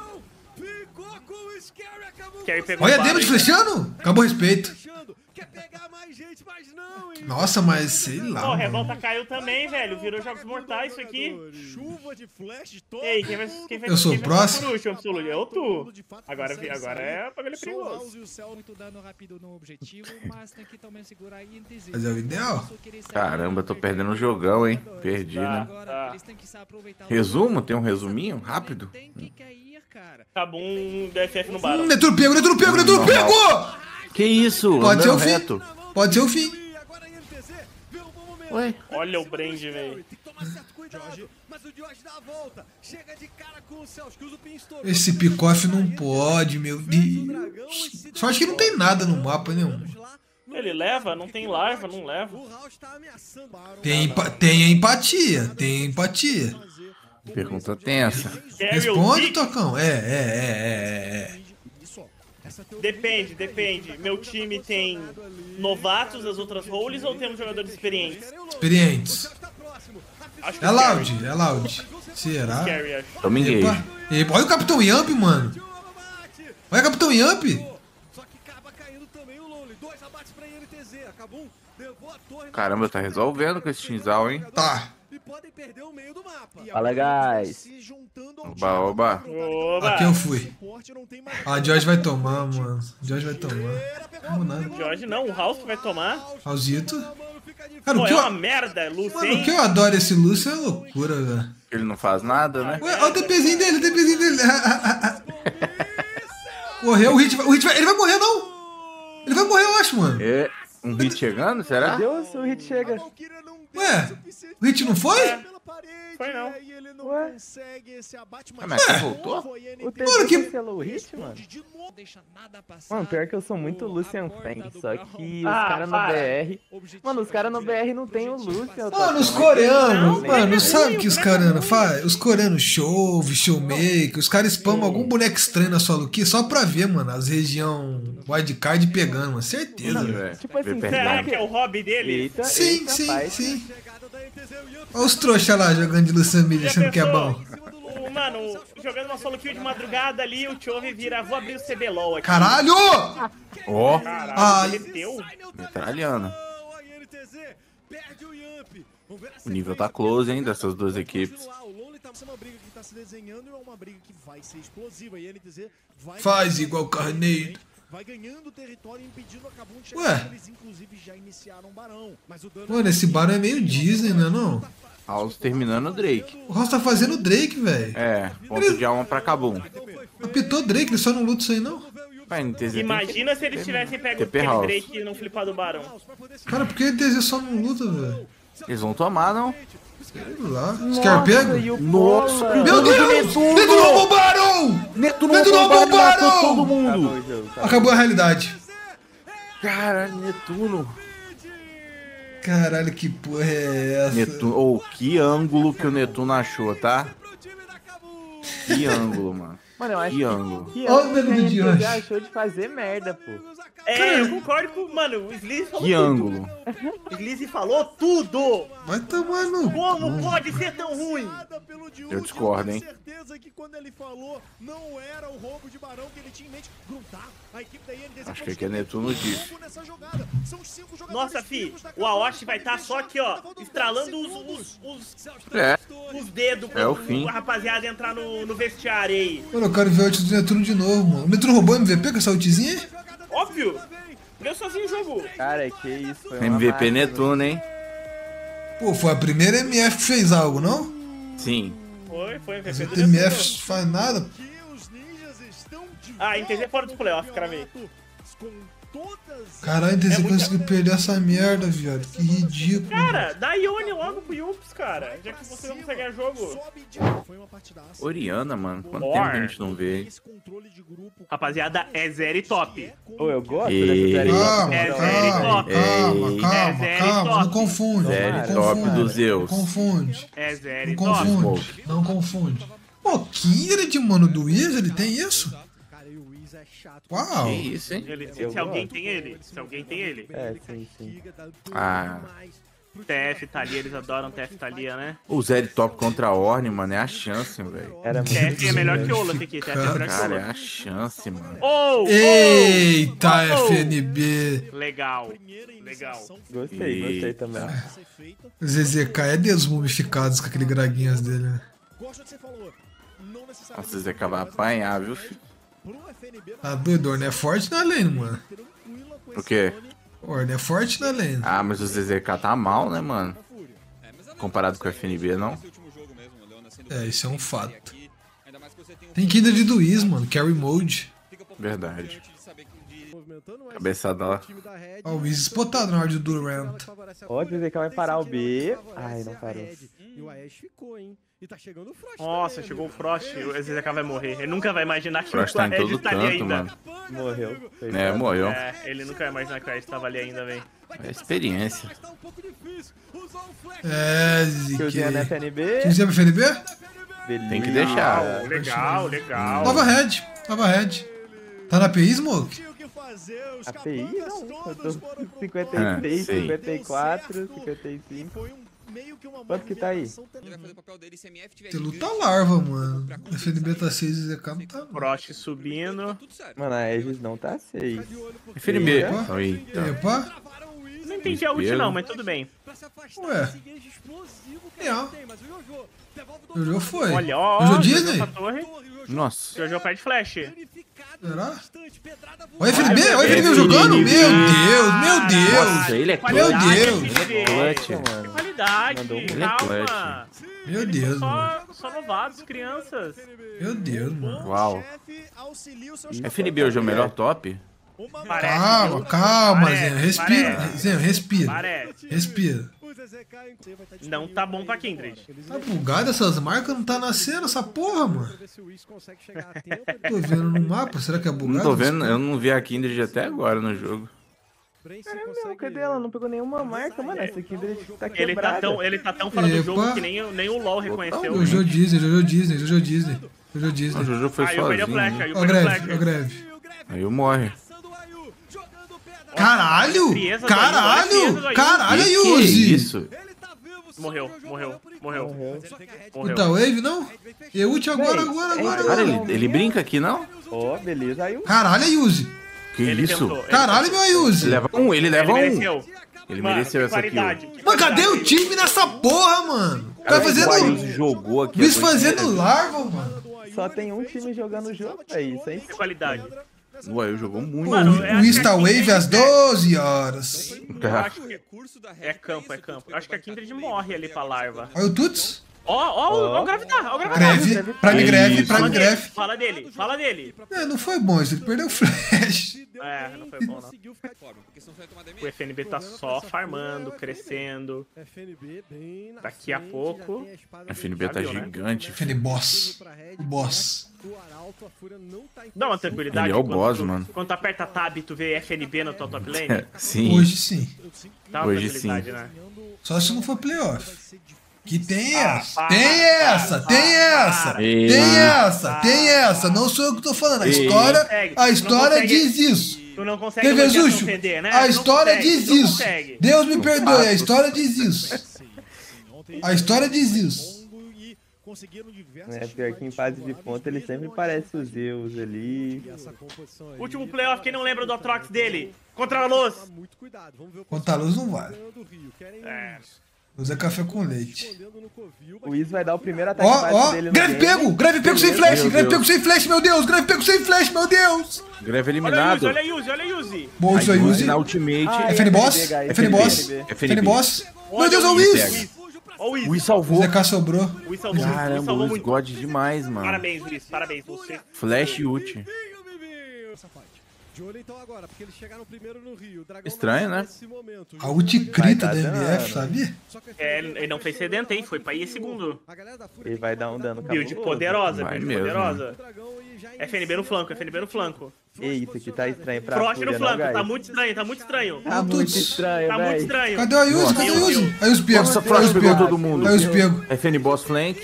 Scary pegou Olha o a Damage bala, hein? flechando. Acabou o respeito. Quer pegar mais gente, mas não, hein? Nossa, mas sei Pô, lá, Revolta mano. caiu também, velho. Virou jogos mortais isso aqui. Chuva de flash, todo E aí, quem vai, quem vai, Eu sou quem o vai ficar próximo? por último, Absolute? Eu tu. Agora, agora é bagulho Só perigoso. House e o Cell muito dano rápido no objetivo, mas tem que também segurar aí N T Z. Mas é o ideal. Caramba, tô perdendo um jogão, hein? Perdi, né? Agora, eles têm que se aproveitar. Resumo? Tem um resuminho? Rápido? Tem que cair, cara. Acabou um D F F no Hum, Barão. Neturo pego, Neturo pego, Neturo Normal. pego! Que isso? Pode ser o Andando fim. reto. Pode ser o fim. Agora a N T Z vê um bom momento. Ué? Olha o Brand, velho. Tem que tomar certo cuidado, mas o Josh dá a volta. Chega de cara com o Celso, que usa o pin estourou. Esse pick-off não pode, meu Deus. Sorte que não tem nada no mapa, né? Ele leva? Não tem larva, não leva. O House tá ameaçando. Tem, empa- tem empatia, tem empatia. Pergunta tensa. Carry Responde, ou Tocão. É, é, é, é, é. Depende, depende. Meu time tem novatos das outras roles ou temos jogadores experientes? Experientes. Acho que É o loud, é loud. Será? Carry, acho. Tamo engage. Epa, epa. Olha o Capitão Yamp, mano. Olha o Capitão Yamp. Só que acaba caindo também o Lonely. Dois abates pra N T Z. Acabou. Levou a torre. Caramba, tá resolvendo com esse Shinzal, hein? Tá. E podem perder o meio do mapa. Fala, guys. Se juntando ao Oba, oba. Oba! Aqui eu fui. suporte, não tem mais. Ah, George vai tomar, mano. George vai tomar. Como nada. Jorge não, o House que vai tomar. Raulzito. Cara, o Pô, que é eu, uma merda, Lúcio, mano, o hein? que eu adoro esse Lúcio é loucura, velho. Ele não faz nada, né? Ué, olha o TPzinho dele, o TPzinho dele. Morreu, o Hit vai, o Hit vai. Ele vai morrer, não? Ele vai morrer, eu acho, mano. É, um hit chegando, será? Deus, o hit chega. Ué, o Hit não foi? Foi não. Ué? Ah, mas você voltou? O T Mano, que- V cancelou o hit, mano. Não deixa nada passar. Mano, pior que eu sou muito Lucian fan, só que os Ah, caras no para. B R... Mano, os caras no B R não tem o Lucian. Mano, os só- coreanos, Não, mano, é sabe ruim, o que os o boneco é coreanos ruim. fazem? Os coreanos chove, showmaker, os caras spamam algum boneco estranho na sua luquinha só pra ver, mano, as região wildcard pegando, mano, certeza, Ih, velho. velho. Tipo assim, Vê Será perdendo. que é o hobby dele? Eita, Sim, eita, sim, pai. sim. Olha os trouxas lá jogando de Lucian Miller, Já achando que é pensou? bom. O, mano, jogando uma solo kill de madrugada ali, o Chove vira, vou abrir o C B L O l aqui. Caralho! Ó, Caralho, Ai. derreteu. metralhando. O nível tá close, hein, dessas duas equipes. O Lonely tá uma briga que tá se desenhando e é uma briga que vai ser explosiva. E a N T Z vai Faz igual Carneiro. vai ganhando território e impedindo a Kabum de Ué? chegar. Eles inclusive já iniciaram o Barão. Mas o dano Mano, esse barão é meio Disney, né, não? House terminando o Drake. O Ross tá fazendo o Drake, velho. É, ponto de alma pra Kabum. Apitou o Drake, ele só não luta isso aí, não? Vai, N T Z tem que- Imagina se eles tivessem pego T P aquele House. Drake e não flipado o Barão. Cara, por que ele T Z só não luta, velho? Eles vão tomar, não? Sei lá. Os caras pegam? E o Nossa, Pola? Meu Deus! Neto roubou o barão! Neto Neto roubou o barão! todo mundo! Acabou o jogo, acabou. Acabou a realidade. Caralho, Netuno. Caralho, que porra é essa? Netuno. Ou que ângulo que o Netuno achou, tá? Que ângulo, mano. Mano, eu acho Que ângulo. que Olha o antes nego que a do N T Z Diante. achou de fazer merda, pô. É, eu concordo com. Mano, o Sleazy falou Que tudo. ângulo. O Sleazy falou tudo! Vai tomar no Como cu. pode ser tão ruim? Eu discordo, hein? certeza que quando ele falou não era o roubo de Barão que ele tinha em mente. Gruntar, a equipe da N T Z Acho que aqui é Netuno disse. nessa jogada. São os cinco jogadores Nossa, fi, vivos da o Aoshi Kabum, vai estar só aqui, ó, estralando os, os, os, É, os dedos É o pra fim. a rapaziada entrar no, no vestiário aí. Mano, eu quero ver o ult do Netuno de novo, mano. O Netuno roubou M V P com essa ultizinha aí? Óbvio! Eu sozinho jogo. Cara, que isso, foi uma M V P máquina. Netuno, hein? Pô, foi a primeira M F que fez algo, não? Sim. Foi, foi, Mas foi. o M F faz nada. que os ninjas estão de Ah, N T Z fora dos playoffs, cravei. com todas Caralho, N T Z É muita- conseguiu perder essa merda, viado. Que ridículo. Cara, dá Ione logo pro Yups, cara. Já que você não consegue ganhar jogo. sobe de foi uma partidaça. Oriana, mano. Quanto Or. tempo que a gente não vê, hein? Esse controle de grupo. Rapaziada, é zero e top. Ô, eu gosto E- dessa série. Calma, É calma, zero calma, top. calma, Ei. calma, É zero calma. top. Não confunde. Zero Não top confunde. do Zeus. Não confunde. É zero Não e top. confunde. Não confunde. Pô, Kindred, mano, do Wizard, ele tem isso? Cara, e o Wiz é chato. Uau. Que isso, hein? Ele- se Eu alguém gosto. tem ele, se alguém tem ele. É, sim, sim. Ah. T F Thalia, eles adoram T F Thalia, né? O Zed top contra a Orne, mano, é a chance, velho. Era muito T F é melhor que o Deus, Olaf aqui, T F é melhor que o Cara, é Olaf. a chance, mano. Oh, oh, Eita, oh. F N B. Legal, legal. Gostei, E- gostei também. O Z Z K é Deus mumificados com aquele graguinhas dele, né? Gosto do que você falou. Não necessariamente. Nossa, o Zé K vai apanhar, viu, filho? Pro F N B, Tá doido, o Orne é forte na lane, mano. tranquila com O esse quê? Tony O Orne é forte na lane. Ah, mas o Z Z K tá mal, né, mano? da Fúria. Comparado com o F N B, não? É, isso é um fato. Tem Kindred do Wiz, mano. Carry Mode. Verdade. Movimentando mais Cabeçada lá. o time da Red. Ó, o Wiz spotado na hora do Durant. Ó, dizer que vai parar o B. Ai, não parou. E o Aesh ficou, hein? E tá chegando o Frost. Nossa, também, chegou o amigo. Frost, o Z Z K vai morrer. Ele nunca vai imaginar que Frost o tá em Red todo tá ali canto, ainda. mano. Morreu. Foi É, bom. morreu. É, ele nunca vai imaginar que o Red tava ali ainda, velho. É experiência. Mas tá um pouco difícil. Usou o flash. É, Killzinha na Ziki. F N B. Quinze F N B? Beleza. Tem que deixar. Legal, legal, legal. Nova Red. Nova Red. Tá na P I, Smoke? Tinha o que fazer, os A P I capangas não, eu todos tô foram pro cinquenta Ah, e seis, sei. cinquenta e quatro, cinquenta e cinco. Foi um, meio que uma Quanto que tá aí? movimentação também. Tem luta larva, mano. F N B tá seis e Z K não tá. não. Frost subindo. Mano, a Aegis não tá seis. F N B. Epa. Eita. Epa. Não entendi a ult não, mas tudo bem. Pra se afastar Ué. desse gauge explosivo que É. ele tem, mas o Jojo devolve o O Jojo foi. Olha, ó, O Jojo ó, Disney? Jojo pra torre. Nossa. Jojo perde flash. Será? Olha o F N B, Olha olha o F N B o jogando. Meu F N B. Deus, meu Nossa, Deus. ele é Meu clutch. Deus. Ele é clutch. Que mano. qualidade, Mandou um- Ele é calma. Meu Eles Deus, são mano. só, só novatos, crianças. Meu Deus, mano. Uau. F N B hoje é o melhor top? Parece, Calma, viu? calma, Parece, Zenho. Respira. parece. Zenho, respira. Parece. Respira. Não tá bom pra Kindred. Tá bugado essas marcas? Não tá nascendo essa porra, mano. Tô vendo no mapa, será que é bugado? Não tô vendo, eu não vi a Kindred até agora no jogo. Caramba, meu, cadê ela? Não pegou nenhuma marca, mano. Essa Kindred tá Ele quebrada. tá tão, ele tá tão fora do Epa. jogo que nem, o- nem o LoL reconheceu. Jojo Disney, Jojo Disney, Jojo Disney. Jojo O Disney. Jojo foi Aí eu perdi o sozinho. flash, né? aí eu Ó, perdi o greve, ó, flash. greve. Aí eu morre. Caralho! frieza do Ayu, olha a Caralho! frieza do Ayu. Caralho, Que que é Yuzi! isso? Morreu, morreu, morreu. Morreu. Morreu. Puta wave, não? E ult agora, Véi, agora, é agora. Cara, agora. ele, ele brinca aqui, não? Ó, beleza. Aí o Caralho, Yuzi! Que Ele isso? tentou, ele Caralho, meu Yuzi! Ele leva um, ele Ele leva um. mereceu. Ele Mano, mereceu que essa kill. qualidade, que Mano, cadê o qualidade. time nessa porra, mano? Tá O Ayuso fazendo. jogou aqui. Luiz a noite fazendo inteira. larva, mano. só tem um time jogando o jogo, é isso, hein? Que qualidade. O Ayuso jogou muito. Mano, é- O Insta Wave às doze horas. Eu acho que é campo, é campo. Eu acho que a Kindred morre ali pra larva. Olha o Tuts. Ó, ó, ó o Gravitar, ó o Gravitar. Greve. Prime Greve, Isso. Prime Fala dele, Greve. fala dele, fala dele. É, não foi bom isso, ele perdeu o flash. É, não foi bom, não. O F N B tá só farmando, crescendo. Daqui a pouco... F N B tá Já viu, né? gigante. F N Boss. O boss. Dá uma tranquilidade. Ele é o quando boss, tu- mano. Quando tu aperta tab, tu vê F N B no teu top lane. Sim. Hoje sim. Dá uma Hoje tranquilidade, sim. né? Só se não for playoff. Que tem Ah, essa, para, tem essa, para, tem essa, para. tem Eita. essa, tem essa. Não sou eu que tô falando. A Eita. história, Consegue, a não história consegue. diz isso. Tu não consegue Quer ver, elogiar Zuxo? teu P D, né? A Tu não história consegue, diz tu não isso. consegue. Deus me perdoe, a história diz isso. A história diz isso. É, pior que em fase de ponta ele sempre parece o Zeus ali. Último playoff, quem não lembra do Atrox dele? Contra a Luz. Contra a luz não vale. É. Luz é café com leite. O Wiz vai dar o primeiro ataque Ó, básico ó, dele no greve game. pego, greve pego sem flash, Meu greve Deus. pego sem flash, meu Deus, greve pego sem flash, meu Deus. Greve Olha o eliminado. Yuzi, olha o Yuzi, olha o Yuzi. Boa, isso aí, Ayuso Uzi. na ultimate. Ah, F N Boss, F N B, F N Boss, F N B. F N Boss. Meu Olha Deus, o é o Wiz. Wiz. Ó o O Wiz. Wiz O salvou. Z K sobrou. O Wiz salvou, o Wiz Caramba, o salvou Wiz muito. God demais, mano. Parabéns, Wiz, parabéns. Você... Flash e ult. De olho então agora, porque eles chegaram primeiro no Rio. Dragão Estranho, nasce né? nesse momento. A ult crita Vai da tá M F, dando. sabia? Só que É, ele não fez sedenta, hein? Foi pra ir segundo. a galera da Fúria Ele vai dar um dano Build cabuloso. poderosa, Vai build mesmo, poderosa. Dragão e já F N B no flanco, F N B no flanco. Ei, isso aqui tá estranho pra Frost Fúria, no não, flanco, guys? tá muito estranho, tá muito estranho. Tá muito Tuts. estranho, Tá muito velho. estranho. Cadê o Ayuso? Cadê o Meu Ayuso? Deus. Ayuso pego, Nossa, Frost Ayuso pegou pego. todo mundo. Ayuso pego. F N Boss flank.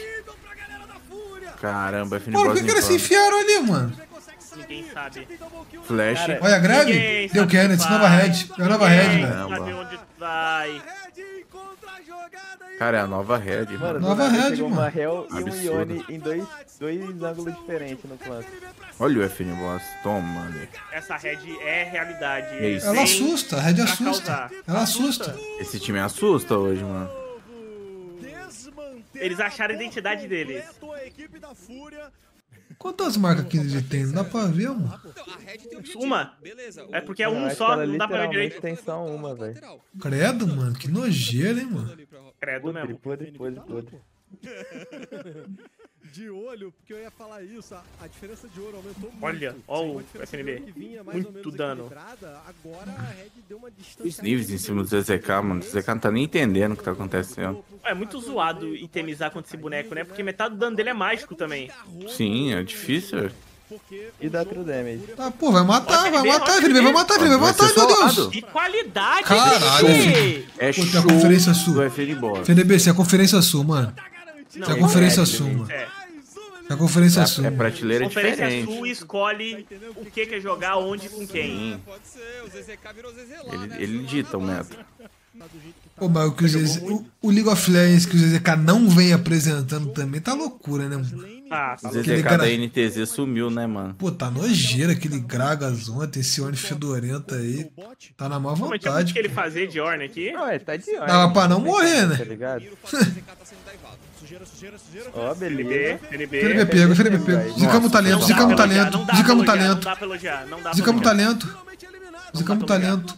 Caramba, F N Mano, por Boss que que eles se limpando. enfiaram ali, mano? Ninguém sabe. Flash. Cara, Olha a greve. Ninguém Deu sabe Kenneth, onde nova vai. red. Deu nova red, Ninguém velho. Caramba. sabe onde vai. Cara, é a nova Red, Mano, mano. do Nova nada Red, chegou mano. uma Hell e um Absurdo. Yone em dois, dois ângulos diferentes no clã. Olha o F N Boss. Toma, mano. Essa Red é realidade. É isso. Ela Vem assusta, a Red pra assusta. causar. Ela assusta. Esse time assusta hoje, mano. Eles acharam a identidade deles. Quantas marcas que ele tem? Não dá pra ver, mano. Então, a Red tem objetivo. Uma. Beleza. É porque é Eu um acho só, que ela não dá pra ver literalmente direito. tem só uma, velho. Credo, mano. Que nojeira, hein, mano. Credo Podre, mesmo. podre, podre, podre. De olho, porque eu ia falar isso, a, a diferença de ouro aumentou muito. Olha, ó o Uma diferença F N B. de ouro que vinha mais Muito ou menos dano. equilibrada, agora a Red deu uma distância. Os níveis em cima do Z Z K, mano. O Z Z K não tá nem entendendo o que tá acontecendo. É muito zoado itemizar contra esse boneco, né? Porque metade do dano dele é mágico também. Sim, é difícil. E dá true damage. Tá, pô, vai matar, vai matar, Felipe, Felipe, vai matar, Felipe, vai Vai matar, ser meu Deus. solado. Que qualidade, Caralho, Felipe! É Pô, tem show a conferência do sua. F N Boss. F N B, você é a conferência sua, mano. Não, Você é a conferência é, sua, mano. É. É a conferência sua. É prateleira Conferência diferente. Sul escolhe o que quer jogar, onde, com quem. Sim. Pode ser, o Z Z K virou Z Z lá, Ele, né? ele dita o metro. Ô, mas o, que o, Z Z o, o League of Legends que o Z Z K não vem apresentando também tá loucura, né, mano? Ah, O tá Z Aquele Z K cara- da N T Z sumiu, né, mano? Pô, tá nojeira aquele Gragas ontem, esse Orne fedorento aí. Tá na má Mas tinha muito vontade. que ele fazer de Orne aqui. Não, ele tá de ordem. Dava pra não morrer, né? Tá ligado? O Z Z K tá sendo daivado. Sujeira, sujeira, sujeira. Ó, F N B, beleza. F N B. Felipe pego, Felipe pego. Zicamos o talento, Não dá zicamos o pra elogiar, talento, não dá pra zicamos o elogiar, talento. Não dá pra elogiar, não dá pra Zicamos o elogiar. talento. Zicamos o talento.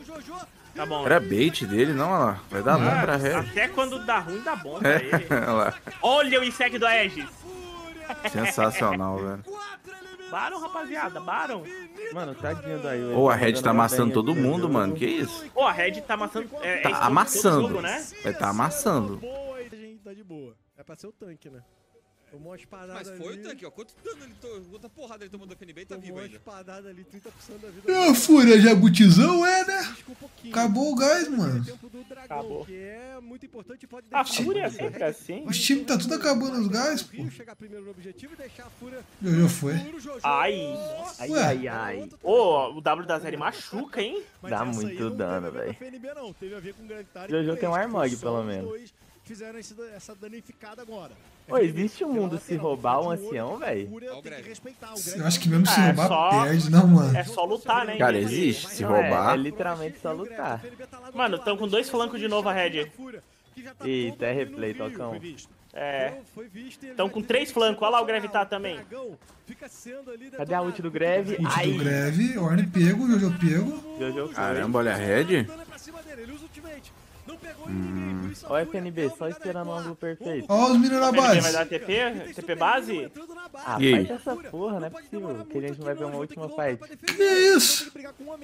Tá bom. Era bait dele, não, olha lá. Vai dar bom pra Red. Até quando dá ruim, dá bom pra ele. É, olha lá. Olha o Insect do Aegis. Sensacional, velho. Baron, rapaziada, Baron. Mano, tadinho daí. Ou a Red tá amassando todo mundo, mano. Que isso? Pô, a Red tá amassando. É, é Tá isso todo amassando. jogo, né? Vai tá amassando. Boa, aí, gente, tá de boa. É pra ser o tanque, né? Tomou uma espadada Mas foi ali. o tanque, ó. Quanto dano ele tomou? Quanta porrada ele tomou do F N B e tá Tomou vivo uma ainda. espadada ali, trinta por cento da vida. É a fúria jabutizão, é, né? Risca um pouquinho. Acabou o gás, mano. Tempo do dragão, Acabou. que é muito importante, pode A deixar- Fúria é sempre assim. Os times tá tudo acabando os gás, pô. Chegar primeiro no objetivo e deixar a Fúria Jojo foi. puro, Jojo. Ai. Ai, Ué. ai, ai. Ô, o W da série machuca, hein? Mas Dá essa aí muito não dano, teve a ver com velho. a F N B, não. Teve a ver com o Gravitar e Jojo com tem um o Ace, Armog, que só pelo os menos. dois Fizeram esse- essa danificada agora. Ô, existe um mundo se roubar um ancião, velho? Fúria Ó o tem que Greg. respeitar. O Eu Greg acho que mesmo se Ah, é roubar, só- perde, não, mano. É só lutar, né? Cara, gente? existe. Se Não, é, roubar. é literalmente só lutar. Mano, tão com dois flancos de novo a Red. Eita, é replay, Tocão. É. Tão com três flancos, olha lá o Gravitar também. Cadê a ult do Greve? Ult Ai, do Greve, Orne pego, Jojo pego. Jojo foi. Caramba, olha a Red. Ó, F N B, só esperando o ângulo perfeito. Ó os meninos na Ele vai base. dar T P? T P base? Ah, E aí? faz essa porra, não é possível. Que a gente não vai ver uma última fight. Que isso?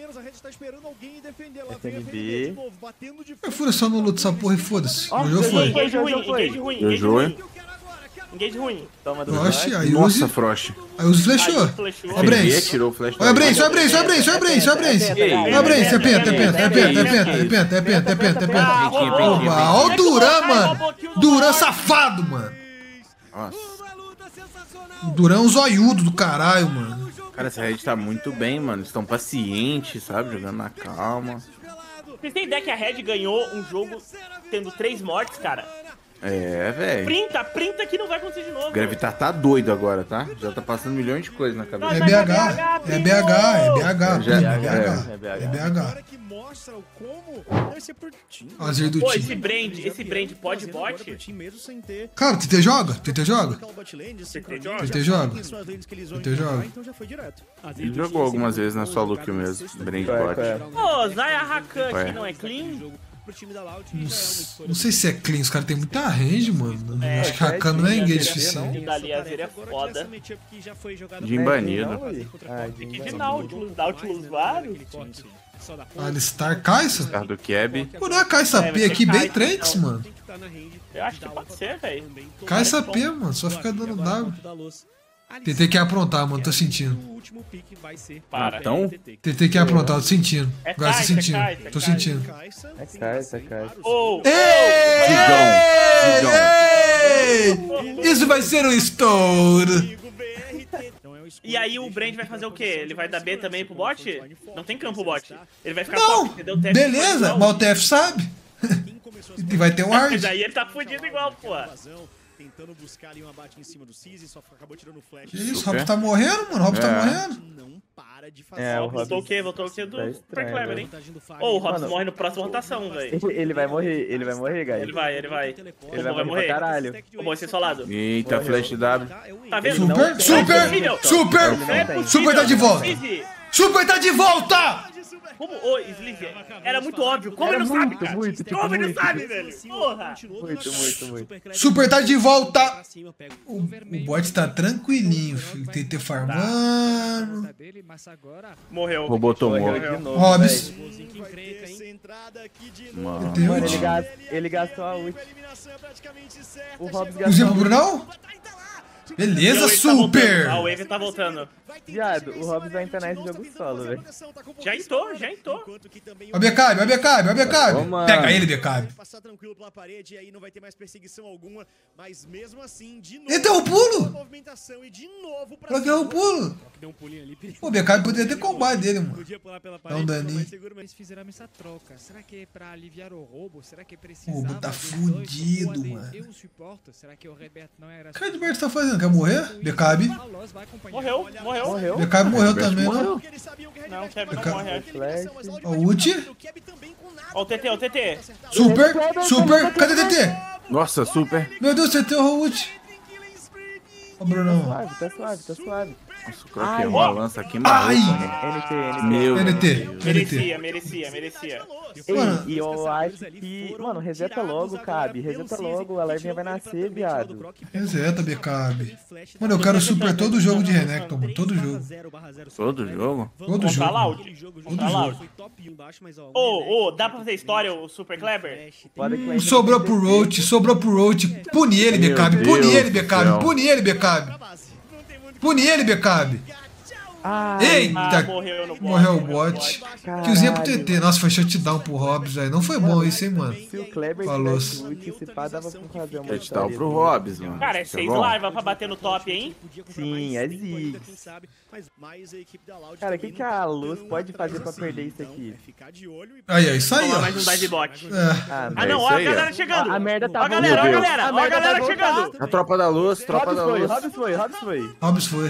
F N B. A fúria só não luta essa porra e foda-se. Ó, Jojo foi. Engage Jojo ruim, foi. engage ruim, engage Jojo, ruim. Engage ruim. Toma do Frost, Frost. aí Nossa, use. Frost. Aí use flechou. Aí flechou. Ó, Brence. Ele tirou o flash. Olha a Brence, olha a Brence, olha a Brence, olha a Brence, olha a Brence. Olha a Brence, é penta, é penta, é penta, é penta, é penta, é penta, é penta, é penta. Ah, Pentinho, roubou. pentinho, Opa, ó o Duran, mano. Duran safado, mano. Nossa. O Duran é um zoiudo do caralho, mano. Cara, essa Red tá muito bem, mano. Eles estão pacientes, sabe? Jogando na calma. Vocês têm ideia que a Red ganhou um jogo tendo três mortes, cara? É, velho. Printa, printa que não vai acontecer de novo. O Gravitar tá doido agora, tá? Já tá passando milhões de coisas na cabeça. É B H, é B H, é B H, Já- primo, é é, B H, é B H. que mostra o como deve ser pro time. Fazer do Pô, esse time. brand, esse brand pode bot? Mesmo sem ter Cara, T T joga? T T joga? aquela bot lane, T T já joga? T T joga? tem suas lanes que eles vão T T joga? encontrar, então já foi direto. Ele jogou algumas vezes na solo kill mesmo. Brand Qual é, bot. qual é? Pô, Zaya Rakan Ué. aqui não é clean? Pro time da Loud Não, já é uma escolha. não sei se é clean, os caras têm muita range, mano. É, Acho que a Kano não é engage não. suficiente. E dali a Zera é Agora foda. essa matchup que já foi jogada Jim por- banido. Não, ui. Ah, Tem que Jim ir de banido. Nautilus, Nautilus vários. Aquele corte só da ponta. Alistar, Kai'Sa? Cara do Keb. Pô, não é Kai'Sa É, P vai aqui, ser bem Kai'Sa, Trunks, então. mano. Tem que estar na range Eu acho que pode ser, velho. também. Kai'Sa P, mano, só fica dando W. Da luz. Tentei que aprontar, mano, tô sentindo. O último pick vai ser Para. Então? Tentei que aprontar, tô sentindo. É Agora tô Kai'Sa, sentindo, Kai'Sa, tô Kai'Sa. sentindo. É Kai'Sa, Kai'Sa. Ô, Zigão. Ei! Isso vai ser um estouro. e aí o Brand vai fazer o quê? Ele vai dar B também pro bot? Não tem campo bot. Ele vai ficar Não, top, entendeu? O T F beleza, vai mas o T F sabe. E vai ter um hard. Mas aí ele tá fudido igual, pô. Tentando buscar ali um abate em cima do Cizi, só acabou tirando o flash. Que isso, o Hobbs tá morrendo, mano. O Hobbs tá É. morrendo. Não para de fazer. É, o Voltou o Hobbs quê? Voltou o quê do tá Super estranho, Clever, hein? Ô, Ô, o Hobbs Mano. morre no próximo rotação, velho. Ele, ele vai morrer, ele vai morrer, guys. Ele vai, ele vai. Ele Ele vai vai morrer pra morrer. caralho. Ô, bom, esse solado. Eita, flash W. Tá vendo? Super, não tem. Não é super, possível. super. Ele não tem. Super tá de volta. Cizi, Super tá de volta. como... Ô, Sleeve, era muito óbvio. Como Era ele não sabe, muito, cara? muito, tipo, Como ele não muito. sabe, velho? Porra. Muito, muito, muito. Super tá de volta. O, o bot tá tranquilinho, filho. T T farmando. Morreu. O robô tomou. Morreu de novo, Hobbs. velho. Mano. Tem Mano, ult. ele, gas- ele gastou a ult. O Hobbs Cozinha gastou a pro ult. Brunão? Beleza, A Wave tá voltando, super. A Wave tá voltando. Viado, o Hobbs vai entrar nesse jogo solo, velho. Já entrou, já entrou. Ó, Becabe, ó, Becabe, ó, Becabe. Toma. Pega ele, Becabe. Passar tranquilo pela parede e aí não vai ter mais perseguição alguma, mas mesmo assim, de novo, Ele deu o pulo. movimentação e de novo pra Ela deu o pulo. deu um pulinho ali, perigo. Pô, o Becabe poderia ter combate dele, mano. Podia pular pela Dá parede, um ficou daninho. mais seguro, mas Eles fizeram essa troca. Será que é pra aliviar o roubo? Será que O precisava roubo tá dos dois? fudido, O A D mano. E o suporte? Será que o Rebert não era... O que o Edberto tá fazendo? Quer morrer? Becabe. A Loz vai acompanhar. Morreu, morreu. Morreu? Becabe morreu Edberto também, né? morreu. Não, o Kevin não Beca- morre, acho. Flash. Ó, o ult. Ó, o T T, ó, o T T. Super, super. Cadê o T T? Nossa, super. Meu Deus, T T é o ult. Ó, Brunão. Suave, tá suave, tá suave. Nossa, eu coloquei uma lança aqui maluco. Ai. N T, N T. Meu N T, Deus. N T. Merecia, merecia, merecia. Ei, Mano. e eu acho que... Mano, reseta logo, Cabe. Reseta logo, a larvinha vai nascer, viado. Reseta, Becabe. Mano, eu quero super todo jogo de Renekton, mano. Todo jogo. Todo jogo? Todo Contra jogo. Loud. Todo Contra jogo. Loud. Ô, ô, dá pra fazer história, o Super Clever? Foda que vai Hum, sobrou pro Roach, sobrou pro Roach. Pune ele, Meu Becabe. Pune Deus ele, do Becabe. céu. Pune ele, Becabe. Pune ele, Becabe. Ah, Ah, Eita. morreu no bot. Morreu o bot. Killzinha pro T T. Nossa, foi shutdown pro Hobbs, velho. Não foi bom isso, hein, mano. se o Kleber Falou. tivesse ult, esse pá dava pra fazer uma Edital história. pro Hobbs, mano. Cara, é Isso é seis bom. larvas pra bater no top, hein? Sim, é Ziggs. Cara, o que, que a Luz pode fazer pra perder isso aqui? Aí, é isso aí, Tomar ó. mais um dive bot. É. Ah, Ah, É não, isso ó a aí, ó. galera chegando. Ó, a merda tá Ó a galera, ó a voltando. galera, A ó a merda galera vai voltar. chegando. A tropa da luz, tropa Hobbs da foi, luz. Hobbs foi, Hobbs foi. Hobbs foi.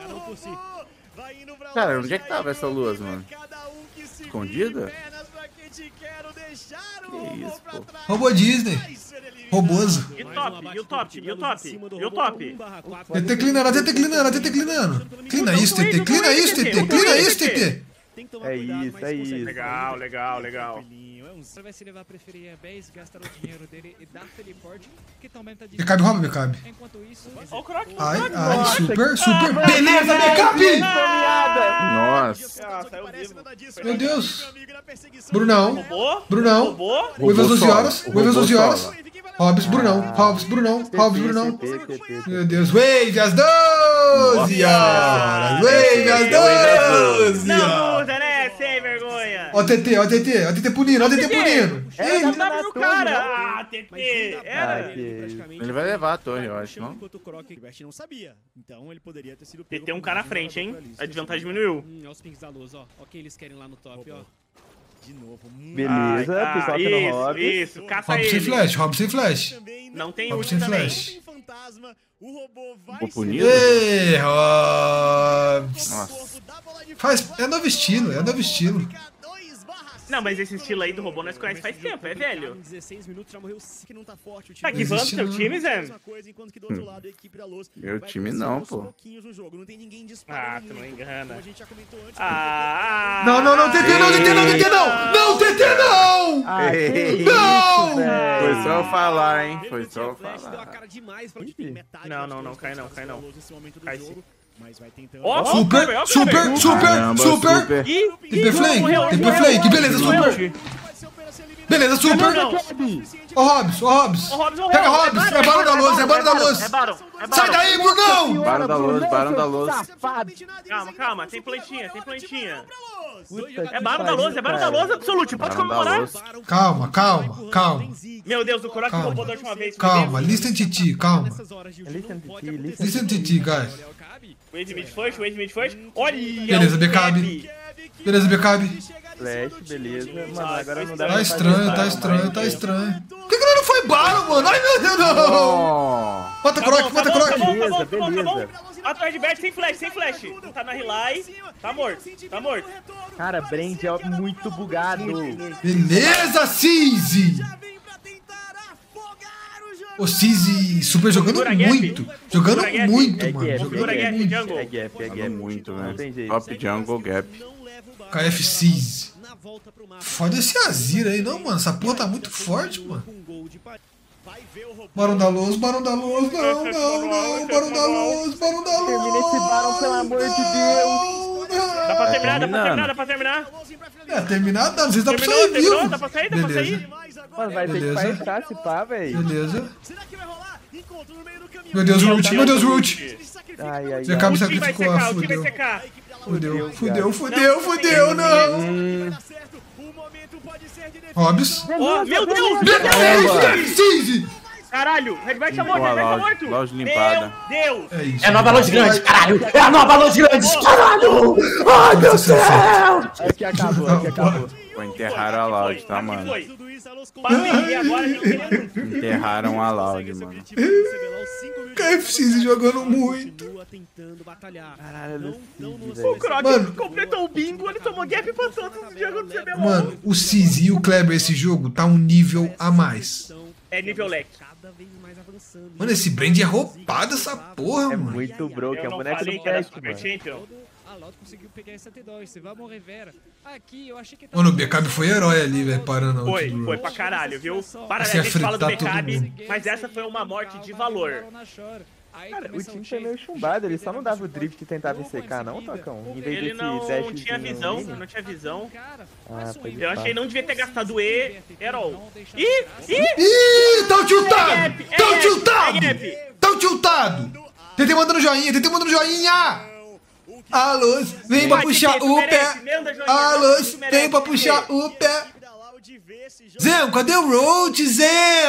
Cara, onde é que tava essa luz, mano? Escondida? Que isso, pô. Robô Disney. Roboso. E o top, e o top, e o top, e o top. T T clinando, T T clinando, T T clinando. Clina isso, T T. Clina isso, T T. Clina isso, T T. É isso, é isso. Legal, legal, legal. Ele vai se levar a preferir a base, gastar o dinheiro dele e dar teleporte, que também tá Becabe, rouba, Becabe. Enquanto isso, Ó o Croc. Ai, ai, super, super. Beleza, Becabe. Nossa. Ah, saiu vivo. Meu Deus. Brunão. Roubou? Brunão. Roubou? Wave às doze sola. horas. O Wave às robô doze horas. sola. Hobbs, Brunão. Hobbs, Brunão. Hobbs, Brunão. T P, T P. Meu Deus. Wave às doze horas. Wave às doze Não horas. muda, né? Sem vergonha. Ó o T T, ó o T T. Ó o T T punindo, ó o T T punindo. É, Não tá dá na pro torre, cara. né? Ah, T T. Ah, Era. que isso. Ele vai levar a torre, eu acho, não? Enquanto o Croc não sabia. Então ele poderia ter sido T T um cara à frente, hein? A desvantagem diminuiu. Hum, olha os pings da luz, ó. Ó quem eles querem lá no top, ó. De novo. Beleza, Ah, picoca no isso, Hobbs. isso, caça Hobbs sem ele. flash, Hobbs sem flash. Não tem Hobbs ult sem também. flash. Fantasma, o robô vai Ficou punido? Ei, Hobbs. Nossa. Faz, é novo estilo, é novo estilo. Não, mas esse estilo aí do robô nós conhecemos faz tempo, é velho. dezesseis minutos já morreu que não tá forte o Tá time. givando existe seu não. time, Zé? Mesma coisa, enquanto que do outro lado a equipe da Luz Meu vai time crescendo não, aos pô. pouquinhos no jogo. Não tem ninguém Ah, disparando tu não muito, engana. como a gente já comentou antes. Ah, Não, não, não, T T não, T T não, T T não! Não, T T não! Ah, que Ei. isso, Não! velho. Foi só eu falar, hein? Foi só eu Flash deu a falar. cara demais pra Ih. tipo, metade Não, das não, não, coisas cai não, passadas cai não. pela Luz nesse momento do Cai jogo, sim. mas vai tentando. Ó, Super, ó, super, Kleber. super, Caramba, super. Ih, T P flank, T P flank, beleza, super. Beleza, super. não. Ó Hobbs, ó Hobbs. O Hobbs morreu. Pega Hobbs, é barão da luz, é barão da luz. É Baron, é Baron. Sai daí, Brunão! Barão da luz, barão da luz. Safado. Calma, calma, tem plantinha, tem plantinha. Puta É que Baron da pariu, luz, é Baron da cara. luz, Absolute, pode Barão da comemorar. luz. Calma, calma, calma. Meu Deus, o Croc Calma. roubou da última vez. Calma, listen to T, calma. Listen to T, listen Listen to T, guys. Wait mid first, wait mid first. Olha Beleza, o Becabe. Keb. Beleza, Becabe. Flash, beleza. Mano, agora não dá Tá pra estranho, fazer tá nada, estranho, mas- tá estranho. Por que que ele não foi Baron, mano? Ai, meu Deus, não! Oh. Mata Croc, mata Tá bom, Croc! tá bom, Beleza, tá bom, tá bom. beleza. Mata o Redbert sem flash, sem flash. Não tá na relay. Tá morto, tá morto. Cara, Brand é muito bugado. Beleza, Cizi! O Cizi super jogando Segura gap. muito. Jogando Segura gap. muito, É mano. gap, Jogando Segura gap, muito. jungle. É gap, é Joga gap. muito, Não tem né? jeito. Top jungle gap. K F Cizi. Foda esse Azir aí, não, mano. Essa porra tá muito forte, mano. Barão da Luz, Barão da Luz, não, não, não. Barão da Luz, Barão da Luz. Termina esse Barão, pelo amor de Deus. Dá pra terminar, dá pra terminando. terminar, dá pra terminar. É, terminar, dá. Não sei se dá pra Terminou, sair terminou, vivo. dá pra sair, dá pra Beleza, sair. Mano, vai ter que Beleza. ficar se pá, velho. beleza. Meu Deus, Root, meu Deus, Root. Ai, ai, Já acaba ai. O time vai sacrificou, secar, o time vai fudeu. secar. Fudeu, fudeu, fudeu, fudeu, não. Hobbs. Oh, meu Deus! Beleza, Cizi. Caralho, Redbert tá morto, Boa, Redbert tá Loud. morto. Loud limpada. Meu Deus! É isso. É a nova luz grande, caralho! É a nova luz grande, caralho! Ai, meu Deus! Aqui acabou, aqui acabou. Pô, enterraram a Loud, tá, mano? Foi. Pandemia agora, a gente querendo. Enterraram a Loud, mano. K F Cizi jogando muito. Caralho, O velho. Croc Mano. completou o bingo, ele tomou gap pra todos os jogos do C B L O L. Mano, o Cizi e o Kleber esse jogo tá um nível a mais. É nível leque. Mano, esse Brand é roubado essa porra, É mano. muito broke, é Eu o não boneco falei do que era Pet, Super mano. Champion. A Loud conseguiu pegar esse T dois. Você vai morrer, Vera. Aqui, eu achei que... Mano, o Becab foi herói ali, velho, parando a ult Foi, do foi Root. pra caralho, viu? Para, Você a gente ia fala do fritar todo Becab, mundo. mas essa foi uma morte de valor. Cara, o time foi meio chumbado, ele só não dava o drift e tentava secar, não, Tocão? Em vez Ele desse não dashzinho tinha visão, mini. não tinha visão. Ah, pode Eu achei pá. não devia ter gastado E, Herol. Ih, ih! Ih, tão tiltado! É gap, é Tão gap, tiltado! é gap. Tão tiltado! Tentei mandando joinha, tentei mandando joinha! A luz, vem pra Vai, puxar Titi, o tu merece, pé! manda joinha, A manda, luz, tu merece, vem pra Titi. puxar o pé! Zé, cadê o Roach, Zé?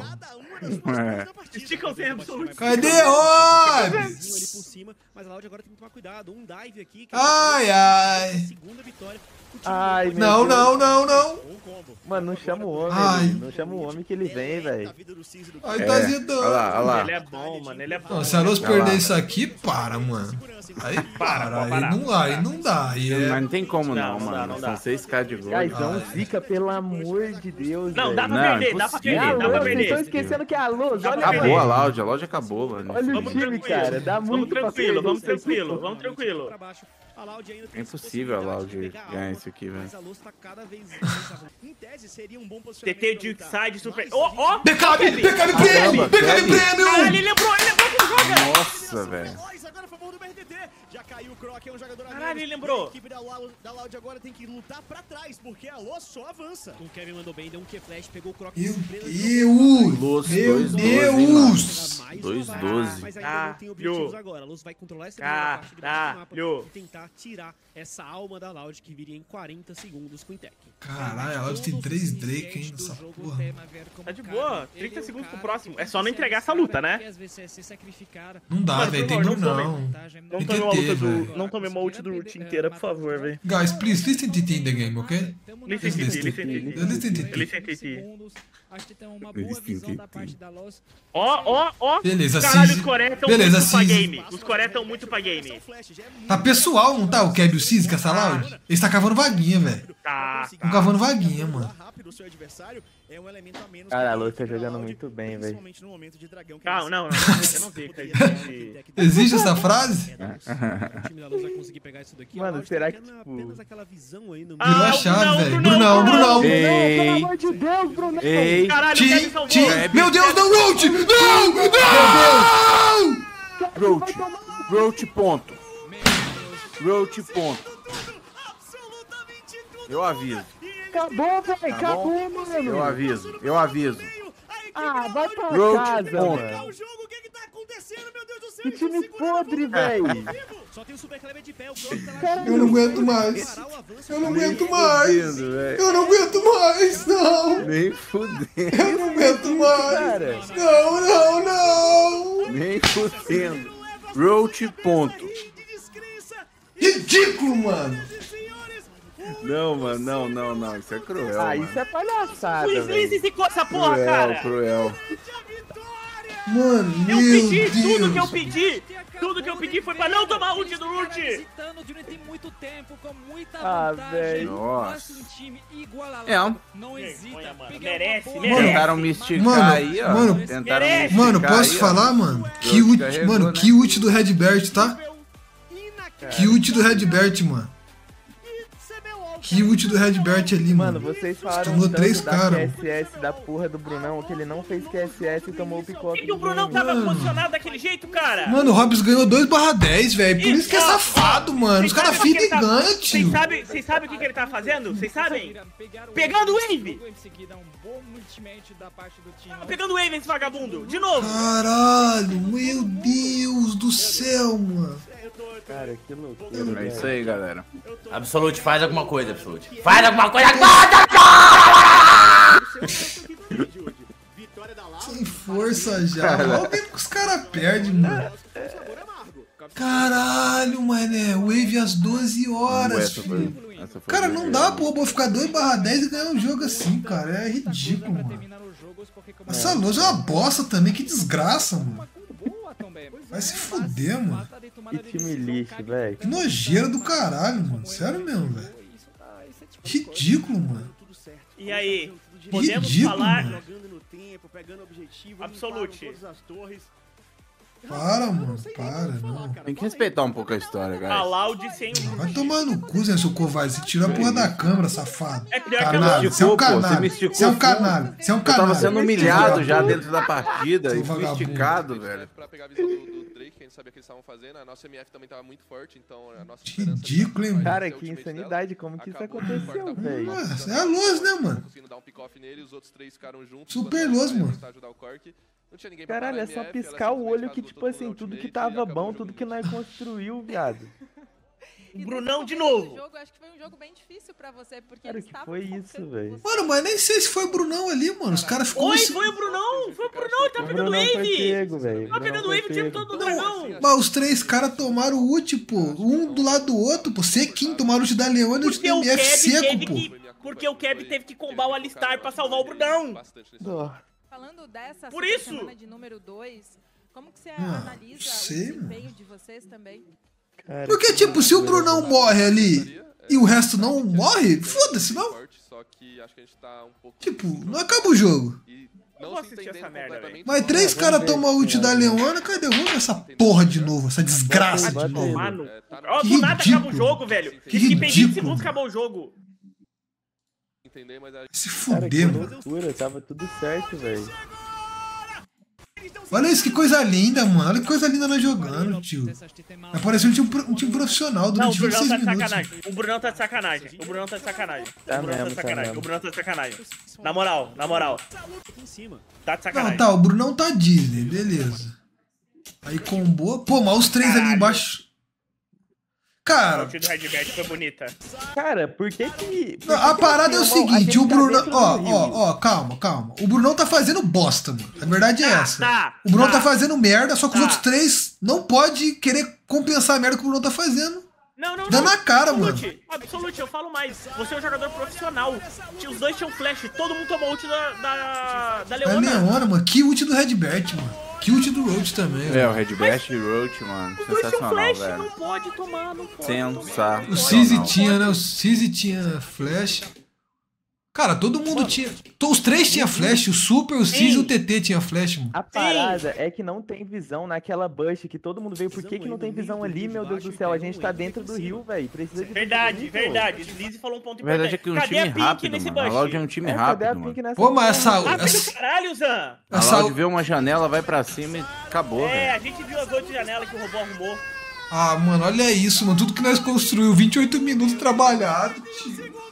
Estica o tempo, absoluto. Cadê ali Hobbs? por cima, mas a Loud agora tem que tomar cuidado. Um dive aqui. que Ai, é ai. a segunda vitória. O time Ai, meu Não, Deus. não, não, não. Mano, não chama o homem, Ai. ele- não chama o homem que ele vem, velho. Ai, É. tá Olha zedando. lá, olha Ele lá. é bom, mano, ele é bom. Não, se a Luz Olha lá. perder isso aqui, para, mano. Aí para, pode aí parar, não, pode aí não dá. Aí Mas é... não tem como Não, não, não dá, mano. não dá. São seis K de gol. Gaizão, Ai. zica, pelo amor de Deus, Não, dá velho. pra Não, perder, dá pra impossível. perder, dá pra Vocês estão perder. esquecendo que é a luz, Dá olha pra a perder. Acabou a luz. Loud, a Loud acabou, mano. Olha o Vamos time, tranquilo. cara, dá Vamos muito pra tranquilo, perder vamos isso aqui. tranquilo, vamos tranquilo. pra baixo. A Loud ainda tem É impossível a Loud possibilidade de pegar ganhar alma, isso aqui, velho. mas a Luz tá cada vez mais avançada. Em tese, seria um bom T posicionamento T pra lutar. Duke Side Super. Ó, ó! Becab, Kevin. Becab Caramba, Premium, Becab Kevin. Caralho, Premium. ele lembrou, ele lembrou como joga! Nossa, velho. Agora a favor do B R T T. Já caiu o Croc, é um jogador a Caralho, menos. ele lembrou. A equipe da Loud, da Loud agora tem que lutar pra trás, porque a Lost só avança. O Kevin mandou bem, deu um Q-Flash, pegou o Croc. Meu surpresa, Deus! Luz, Meu dois, doze, Deus! mais dois, uma doze. barra, Mas ainda não tem objetivos Caralho. agora. A Luz vai controlar essa primeira parte de baixo do mapa Caralho. e tentar tirar essa alma da Loud que viria em quarenta segundos com o Intec. Caralho, a Loud tem três Drake ainda, essa porra. Tá de boa, trinta segundos pro próximo. É só não entregar essa luta, né? Não dá, Mano, velho, por tem favor, Bru não não. Não Tem tome uma T T, luta do. velho. Não tome uma ult do ult inteira, por favor, velho. Guys, please, listen T T in the game, ok? Listen T T, listen T T. Listen T T. Listen T T. Acho que tem uma boa visão da parte da Lost. Ó, ó, ó. Beleza, Caralho, Cizi. os Coreia tão Beleza, muito pra Cizi. game. Os Coreia tão muito pra game. Tá pessoal, não tá? O Keb e o Cizi com essa Loud? Eles tá cavando vaguinha, velho. Tá, Tão tá. cavando vaguinha, mano. Rápido o seu adversário é um elemento a menos. Cara, a pra Luz equipe tá da jogando Loud, muito bem, velho. principalmente no momento de dragão que Não, eles- não, não. Eu não vi, cara. Existe- Existe essa frase? O time da Luz vai conseguir pegar isso daqui. A Mano, Loud será tá que, tendo tipo- apenas aquela visão aí no Ah, Virou a o chave, Brunão, velho. Brunão, Brunão, Brunão. Ei, Pelo amor de Deus, Bruno! ei. Caralho, o Kevin Tim, salvou. Tim. Meu Deus, não, Roach! Não! Não! Roach, Roach ponto. Roach ponto. Eu aviso, Acabou, velho, Tá acabou, bom? mano! eu aviso, eu aviso. Ah, vai pra Roach, casa, ponto. mano! O jogo, o que que tá acontecendo, meu Deus do céu? Que Eles tão time segurando a podre, bola. velho! Só tem o Super Kleber de pé, o Croc tá lá. Caralho. Eu não aguento mais. Eu não aguento mais. Fudendo, velho. Eu não aguento mais, não. Nem fudendo, Eu não aguento mais. Cara, Não, não, não. nem fudendo. Roach ponto. Ridículo, mano. Não, mano, não, não, não. Isso é cruel. Ah, mano. isso é palhaçada. O Slice zicou essa porra, Cruel, cara. cruel. Mano, Eu meu pedi Deus. tudo que eu pedi. Tudo que eu pedi foi pra não tomar ult do ult. Durante muito tempo, com muita Ah, vantagem. velho. Nossa. Um time igual a É, lá. um- Não hesita. Olha, mano, pegar merece, uma boa- merece. Tentaram me esticar Mano, aí, ó. mano, Tentaram me merece. esticar Mano, posso aí, falar, ó. mano? Que Deus ult, carregou, mano, né? que ult do Redbert, tá? Que ult do Redbert, mano. Que ult do Redbert ali, Mano, mano. vocês falaram Tomou tanto três da cara, Q S S da porra do Brunão, que ele não fez Q S S e tomou o Por picote. que, que o do Brunão game. tava Mano. posicionado daquele jeito, cara? Mano, o Hobbs ganhou dois barra dez, velho. Por isso que é Ó, ó, safado, mano. Os vocês caras sabem o que fidem e ele tá- ganham, Vocês tio. sabem, vocês sabem o que, que ele tá fazendo? Vocês sabem? Pegaram Pegando o Wave. Wave. Em seguida, um bom ultimate da parte do time. Tá pegando o Wave esse vagabundo. De novo. Caralho, meu Deus do céu, mano. Cara, que loucura. É velho. isso aí, galera. Absolute, faz alguma coisa, Absolute. Faz alguma coisa agora! Sem força já. Olha o que os caras perdem, mano. Caralho, mané. Wave às doze horas, Essa foi- filho. essa foi Cara, não doideira. dá, pô, pra ficar dois barra dez e ganhar um jogo assim, cara. É ridículo, mano. Essa loja é uma bosta também, que desgraça, mano. Vai se fuder, mano. Que time lixo, velho. Que nojeira do caralho, mano. Sério mesmo, velho. Ridículo, mano. E aí? Podemos Ridículo, falar... mano. Absolute. Para, mano. Para, não. Tem que respeitar um pouco a história, A galera. Loud sem o... Vai tomar no cu, Zé, seu covarde. Você tirou a porra da câmera, safado. É pior que a Canalha. Loud. Você é um Pô, você me canalha. esticou Você é um full. canalha. Você é um Eu tava canalha. sendo humilhado já dentro da partida Seu e fui vagabundo. esticado, velho. Pra pegar a visão do, do Drake, que a gente sabia que eles estavam fazendo, a nossa M F também tava muito forte, então a nossa esperança... Ridículo, hein, mano. Cara, que insanidade, como que isso aconteceu, velho? Nossa, é a luz, né, mano? Conseguindo dar um pick-off nele, os outros três ficaram juntos. Super enquanto a luz, gente ia mano. tentar ajudar o Cork. Não tinha ninguém pra Caralho, é parar a só M F, ela piscar o simplesmente olho que, rasgou tipo todo mundo assim, no tudo que ultimate e tava acabou bom, o tudo jogo que nós construiu, viado. O Brunão de novo. Jogo, acho que foi um jogo bem difícil pra você, porque Cara, eles que estavam foi focando isso, velho? Mano, mas nem sei se foi o Brunão ali, mano. Os caras ficam... Oi, no- foi o Brunão. Foi o Brunão, ele tá O pegando Brunão foi Wave. pego, velho. Tá pegando Wave o tempo todo do dragão. Mas os três caras tomaram o ult, pô. Um do lado do outro, pô. Sequinho, tomaram o ult da Leona e o ult Porque da o M F Keb seco, teve pô. que... Porque o Keb teve que combar o Alistar pra salvar o Brunão. Falando dessa Por super isso. semana de número dois, como que você Ah, analisa sei, o desempenho de vocês também? Cara, Porque, que tipo, se o loucura, Brunão velho. morre ali e o resto não morre, foda-se, não. Só que acho que a gente tá um pouco... Tipo, não acaba o jogo. Eu vou assistir essa merda, velho. Mas três caras tomam a ult da Leona, cadê? Vamos ver essa porra de novo, essa desgraça de Bate novo. ele. Mano, tá ó, Que do nada acaba o ridículo. jogo, velho. Que Disse que tem vinte ridículo. segundos acabou o jogo. Entender, mas a Se Cara, que fuder, mano. loucura, tava tudo certo, velho. Olha isso, que coisa linda, mano. Olha que coisa linda nós jogando, tio. Vai parecer um time, pro- um time profissional Não, o durante Brunão vinte e seis tá de minutos. sacanagem. O Brunão tá de sacanagem. O Brunão tá de sacanagem. Tá O Brunão tá mesmo, de tá sacanagem. mesmo. O Brunão tá de sacanagem. Na moral, na moral. Aqui em cima. Tá de Não, sacanagem. tá, o Brunão tá Disney, beleza. Aí combou. Pô, mas os três ali Caralho. embaixo. A Cara, ult do Redbert foi bonita. Cara, por que que... por não, que a que parada é o irmão, a seguinte, gente o tá Brunão. dentro do Ó, Rio. ó, ó, calma, calma. O Brunão tá fazendo bosta, mano. A verdade é essa. Tá, O Brunão tá. tá fazendo merda, só que os Tá. outros três não pode querer compensar a merda que o Brunão tá fazendo. Não, não, Dá não. na cara, Absolute, Absolute, eu falo mais. Você é um jogador profissional. Os dois tinham flash, todo mundo tomou ult da, da, da A Leona. Leona, mano. Que ult do Redbert, mano. Que ult do Roach também, É, velho. o Redbert e Roach, mano. Os dois tinham Sensacional, flash, velho. não pode tomar, não pode. Sensacional. O Cizi tinha, né? O Cizi tinha flash. Cara, todo mundo tinha. to- Os três tinham flash. O Super, o Cizi e o T T tinha flash, mano. A parada é que não tem visão naquela bush que todo mundo veio. Por que que não tem visão ali, meu Deus do céu? A gente tá dentro do rio, velho. Precisa de Verdade, visão, verdade. Lizzy falou um ponto A verdade é importante. que é um Cadê time a Pink rápido, nesse mano. A bush? Loud é um time É, cadê a rápido, Pink mano. nessa Pô, mas essa. Rápido essa, caralho, Zan. A essa Loud vê uma janela, vai pra cima e acabou, É, velho. a gente viu as oito janelas que o robô arrumou. ah, mano, olha isso, mano. Tudo que nós construímos. vinte e oito minutos trabalhado, tio.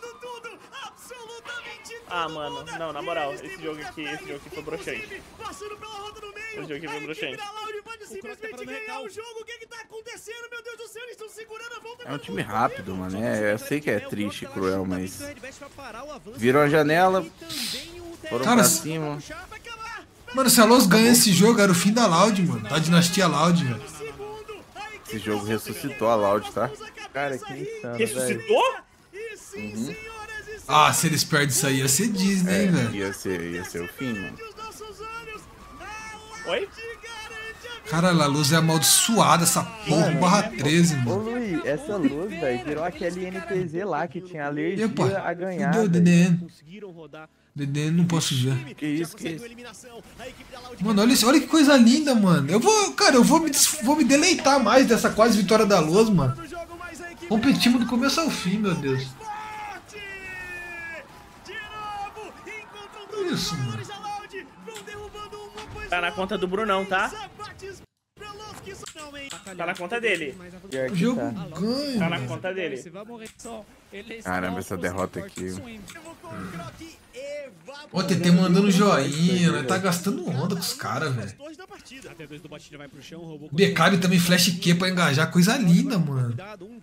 Ah, mano, não, na moral, esse jogo aqui, esse jogo aqui foi broxante. Esse jogo aqui foi broxante. É um time rápido, mano. É, eu sei que é triste e cruel, mas. Virou a janela, foram Cara, pra cima. Mano, se a Loz ganha esse jogo, era o fim da Loud, mano. Da dinastia Loud, velho. Esse jogo ressuscitou a Loud, tá? Cara, que insano, velho. Ressuscitou? Uhum. Ah, se eles perdem isso aí, ia ser Disney, É, hein, velho. ia ser, ia ser o fim, mano. Oi? Caralho, a luz é amaldiçoada, essa porra, um barra treze, Ô, mano. Luiz, essa luz, velho, virou aquele N T Z lá que tinha alergia Epa, a ganhar. fudeu o velho. D D N. D D N não posso ver. Que isso, que isso? Mano, olha, isso, olha que coisa linda, mano. Eu vou, cara, eu vou me, des- vou me deleitar mais dessa quase vitória da Luz, mano. Competimos do começo ao fim, meu Deus. Isso, mano. Tá na conta do Brunão, tá? Tá na conta dele. Pior O que jogo tá. ganha, Tá na mano. conta dele. Caramba, essa derrota aqui. Ó, T T mandando joinha, né? Tá gastando onda com os caras, velho. Becari também flash Q pra engajar, coisa linda, mano.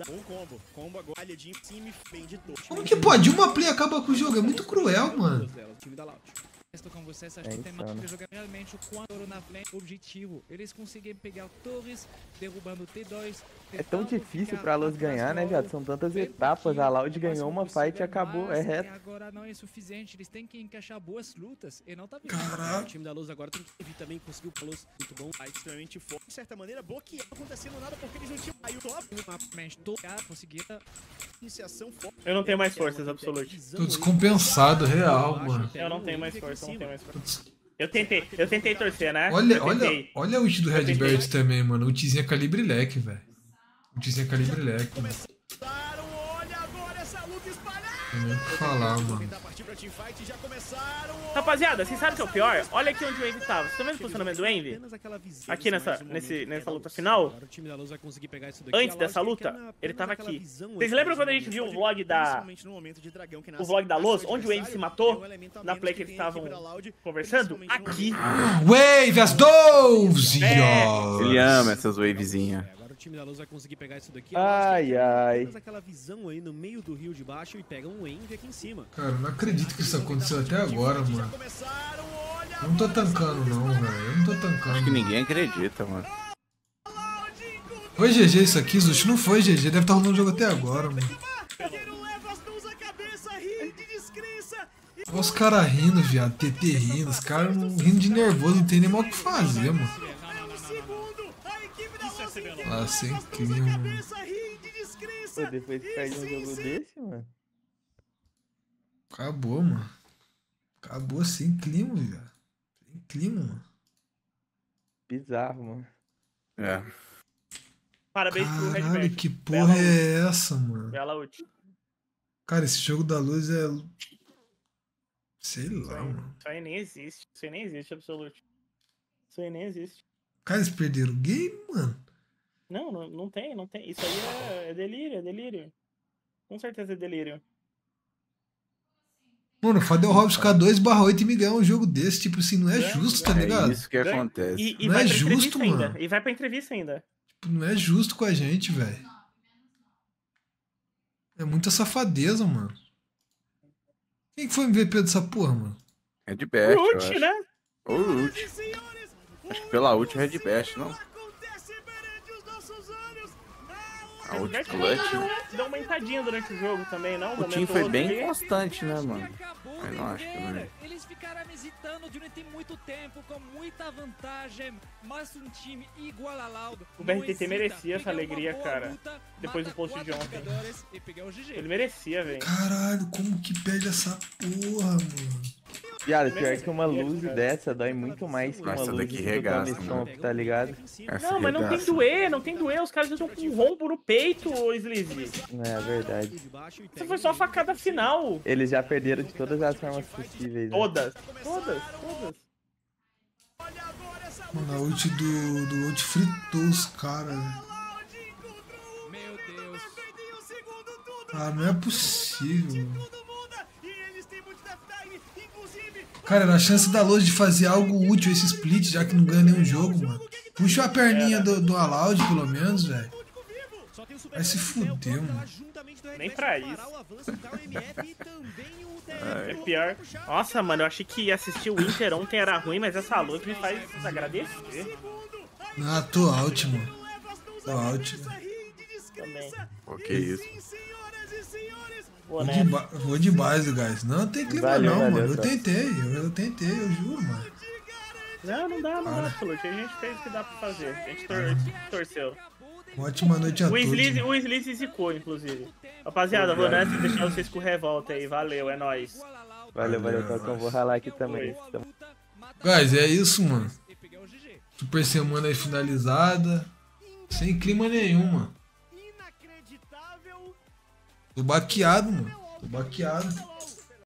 Como que pode? Uma play acaba com o jogo, é muito cruel, mano. Com vocês, acho É que tem insano. mais que jogar realmente o quadro na frente, objetivo. Eles conseguem pegar torres, derrubando T dois. É tão difícil pra Luz ganhar, né, viado? São tantas etapas. A Loud ganhou uma fight e acabou. É reto. Agora não é suficiente, eles têm que encaixar boas lutas. E não tá vindo. O time da Luz agora tem que vir também, conseguiu o Luz muito bom. Tá extremamente forte, de certa maneira, bloquear não acontecendo nada porque eles não tinham aí o top. Mas tocar, conseguir Iniciação forte. Eu não tenho mais forças, Absolute. Tô descompensado, real, mano. Eu não tenho mais força, eu não tenho mais força. Eu tentei, eu tentei torcer, né? Olha, eu olha, tentei. olha o ult do Eu tentei. Redbird também, mano. O ultizinho é calibre leque, velho. O ultizinho é calibre leque, mano. Olha agora essa luta espalhada. Não tem nem o que falar, mano. Tentar partir pra teamfight, já começaram. Rapaziada, vocês sabem o que é o pior? Olha aqui onde o Envy tava. Vocês tá vendo o funcionamento do Envy? Aqui nessa, nesse, nessa luta final. Antes dessa luta, ele tava aqui. Vocês lembram quando a gente viu o vlog da... O vlog da Luz, onde o Envy se matou? Na play que eles estavam conversando? Aqui. Wave, as doze! É. ó. Ele ama essas wavezinhas. Agora o time da Luz vai conseguir pegar isso daqui. Ai, ai. Faz aquela visão aí no meio do rio de baixo e pega um Envy aqui em cima. Cara, eu não acredito que isso aconteceu até agora, mano. Eu não tô tancando, não, velho. Eu não tô Acho que tancando. ninguém acredita, mano. Foi G G isso aqui, Zushi? Não foi G G. Deve estar rolando o jogo até agora, mano. Olha os caras rindo, viado. T T rindo. Os caras rindo de nervoso. Não tem nem mais o que fazer, mano. Ah, sem clima. Pô, depois que perde um jogo desse, mano. Acabou, mano. Acabou sem clima, viado. Sem clima, mano. Bizarro, mano. É. Parabéns pro Caralho, Redbird. que porra é essa, mano? Bela ult. Cara, esse jogo da Luz é... Sei lá, mano. Isso aí nem existe. Isso aí nem existe, Absolute. Isso aí nem existe. Cara, eles perderam o game, mano. Não, não, não tem, não tem. Isso aí é, é delírio, é delírio. Com certeza é delírio. Mano, o Fadel Hobbs ficar dois barra oito e me ganhar um jogo desse, tipo assim, não é justo, tá ligado? É isso que acontece. E, e Não vai é pra justo, entrevista mano. ainda. E vai pra entrevista ainda. Tipo, não é justo com a gente, velho. É muita safadeza, mano. Quem que foi o M V P dessa porra, mano? Redbest, eu Ult, acho. né? Ou ult. Acho que pela ult é Redbest, não? A ult Redbest clutch. deu, deu uma entradinha durante o jogo também, não? Um O time momento foi ou bem outro ali. constante, né, mano? Mas não acho que não. Eles ficaram hesitando durante muito tempo, com muita vantagem, mas um time igual a Loud. O B R T T merecia essa alegria, cara. Depois do post de ontem. Ele merecia, velho. Caralho, como que perde essa porra, mano? Viado, pior que uma luz dessa dói muito mais que uma Essa luz daqui de regaça, Tommy mano. Stomp, tá ligado? Essa Não, mas não tem regaça. doer, não tem doer. Os caras estão com um rombo no peito, ô Slizzy. É verdade. Isso foi só a facada final. Eles já perderam de todas as formas possíveis. Né? Todas, todas, todas. Mano, a ult do, do ult fritou os caras, velho. Meu Deus. Ah, não é possível, mano. Cara, era a chance da Luz de fazer algo útil esse split, já que não ganha nenhum jogo, mano. Puxa a perninha do, do Aloud, pelo menos, velho. Vai se fuder, mano. Nem pra isso. É pior. Nossa, mano, eu achei que assistir o Inter ontem era ruim, mas essa luz me faz agradecer. Ah, tô out, mano. Tô out, velho. Também. Pô, que isso. Vou de, ba vou de base, guys. Não tem clima Valeu, não, valeu, mano. Eu só. tentei, eu, eu tentei, eu juro, mano. Não, não dá, não Para. dá, Salute. A gente fez o que dá pra fazer. A gente tor torceu. Ótima noite a O todos. Sliz, o Sliz zicou, inclusive. Rapaziada, vou nessa e deixar vocês com revolta aí. Valeu, é nóis. Valeu, valeu, Tocão. Vou ralar aqui também. Guys, é isso, mano. Super semana aí finalizada. Sem clima nenhum, mano. Tô baqueado, mano. Tô baqueado.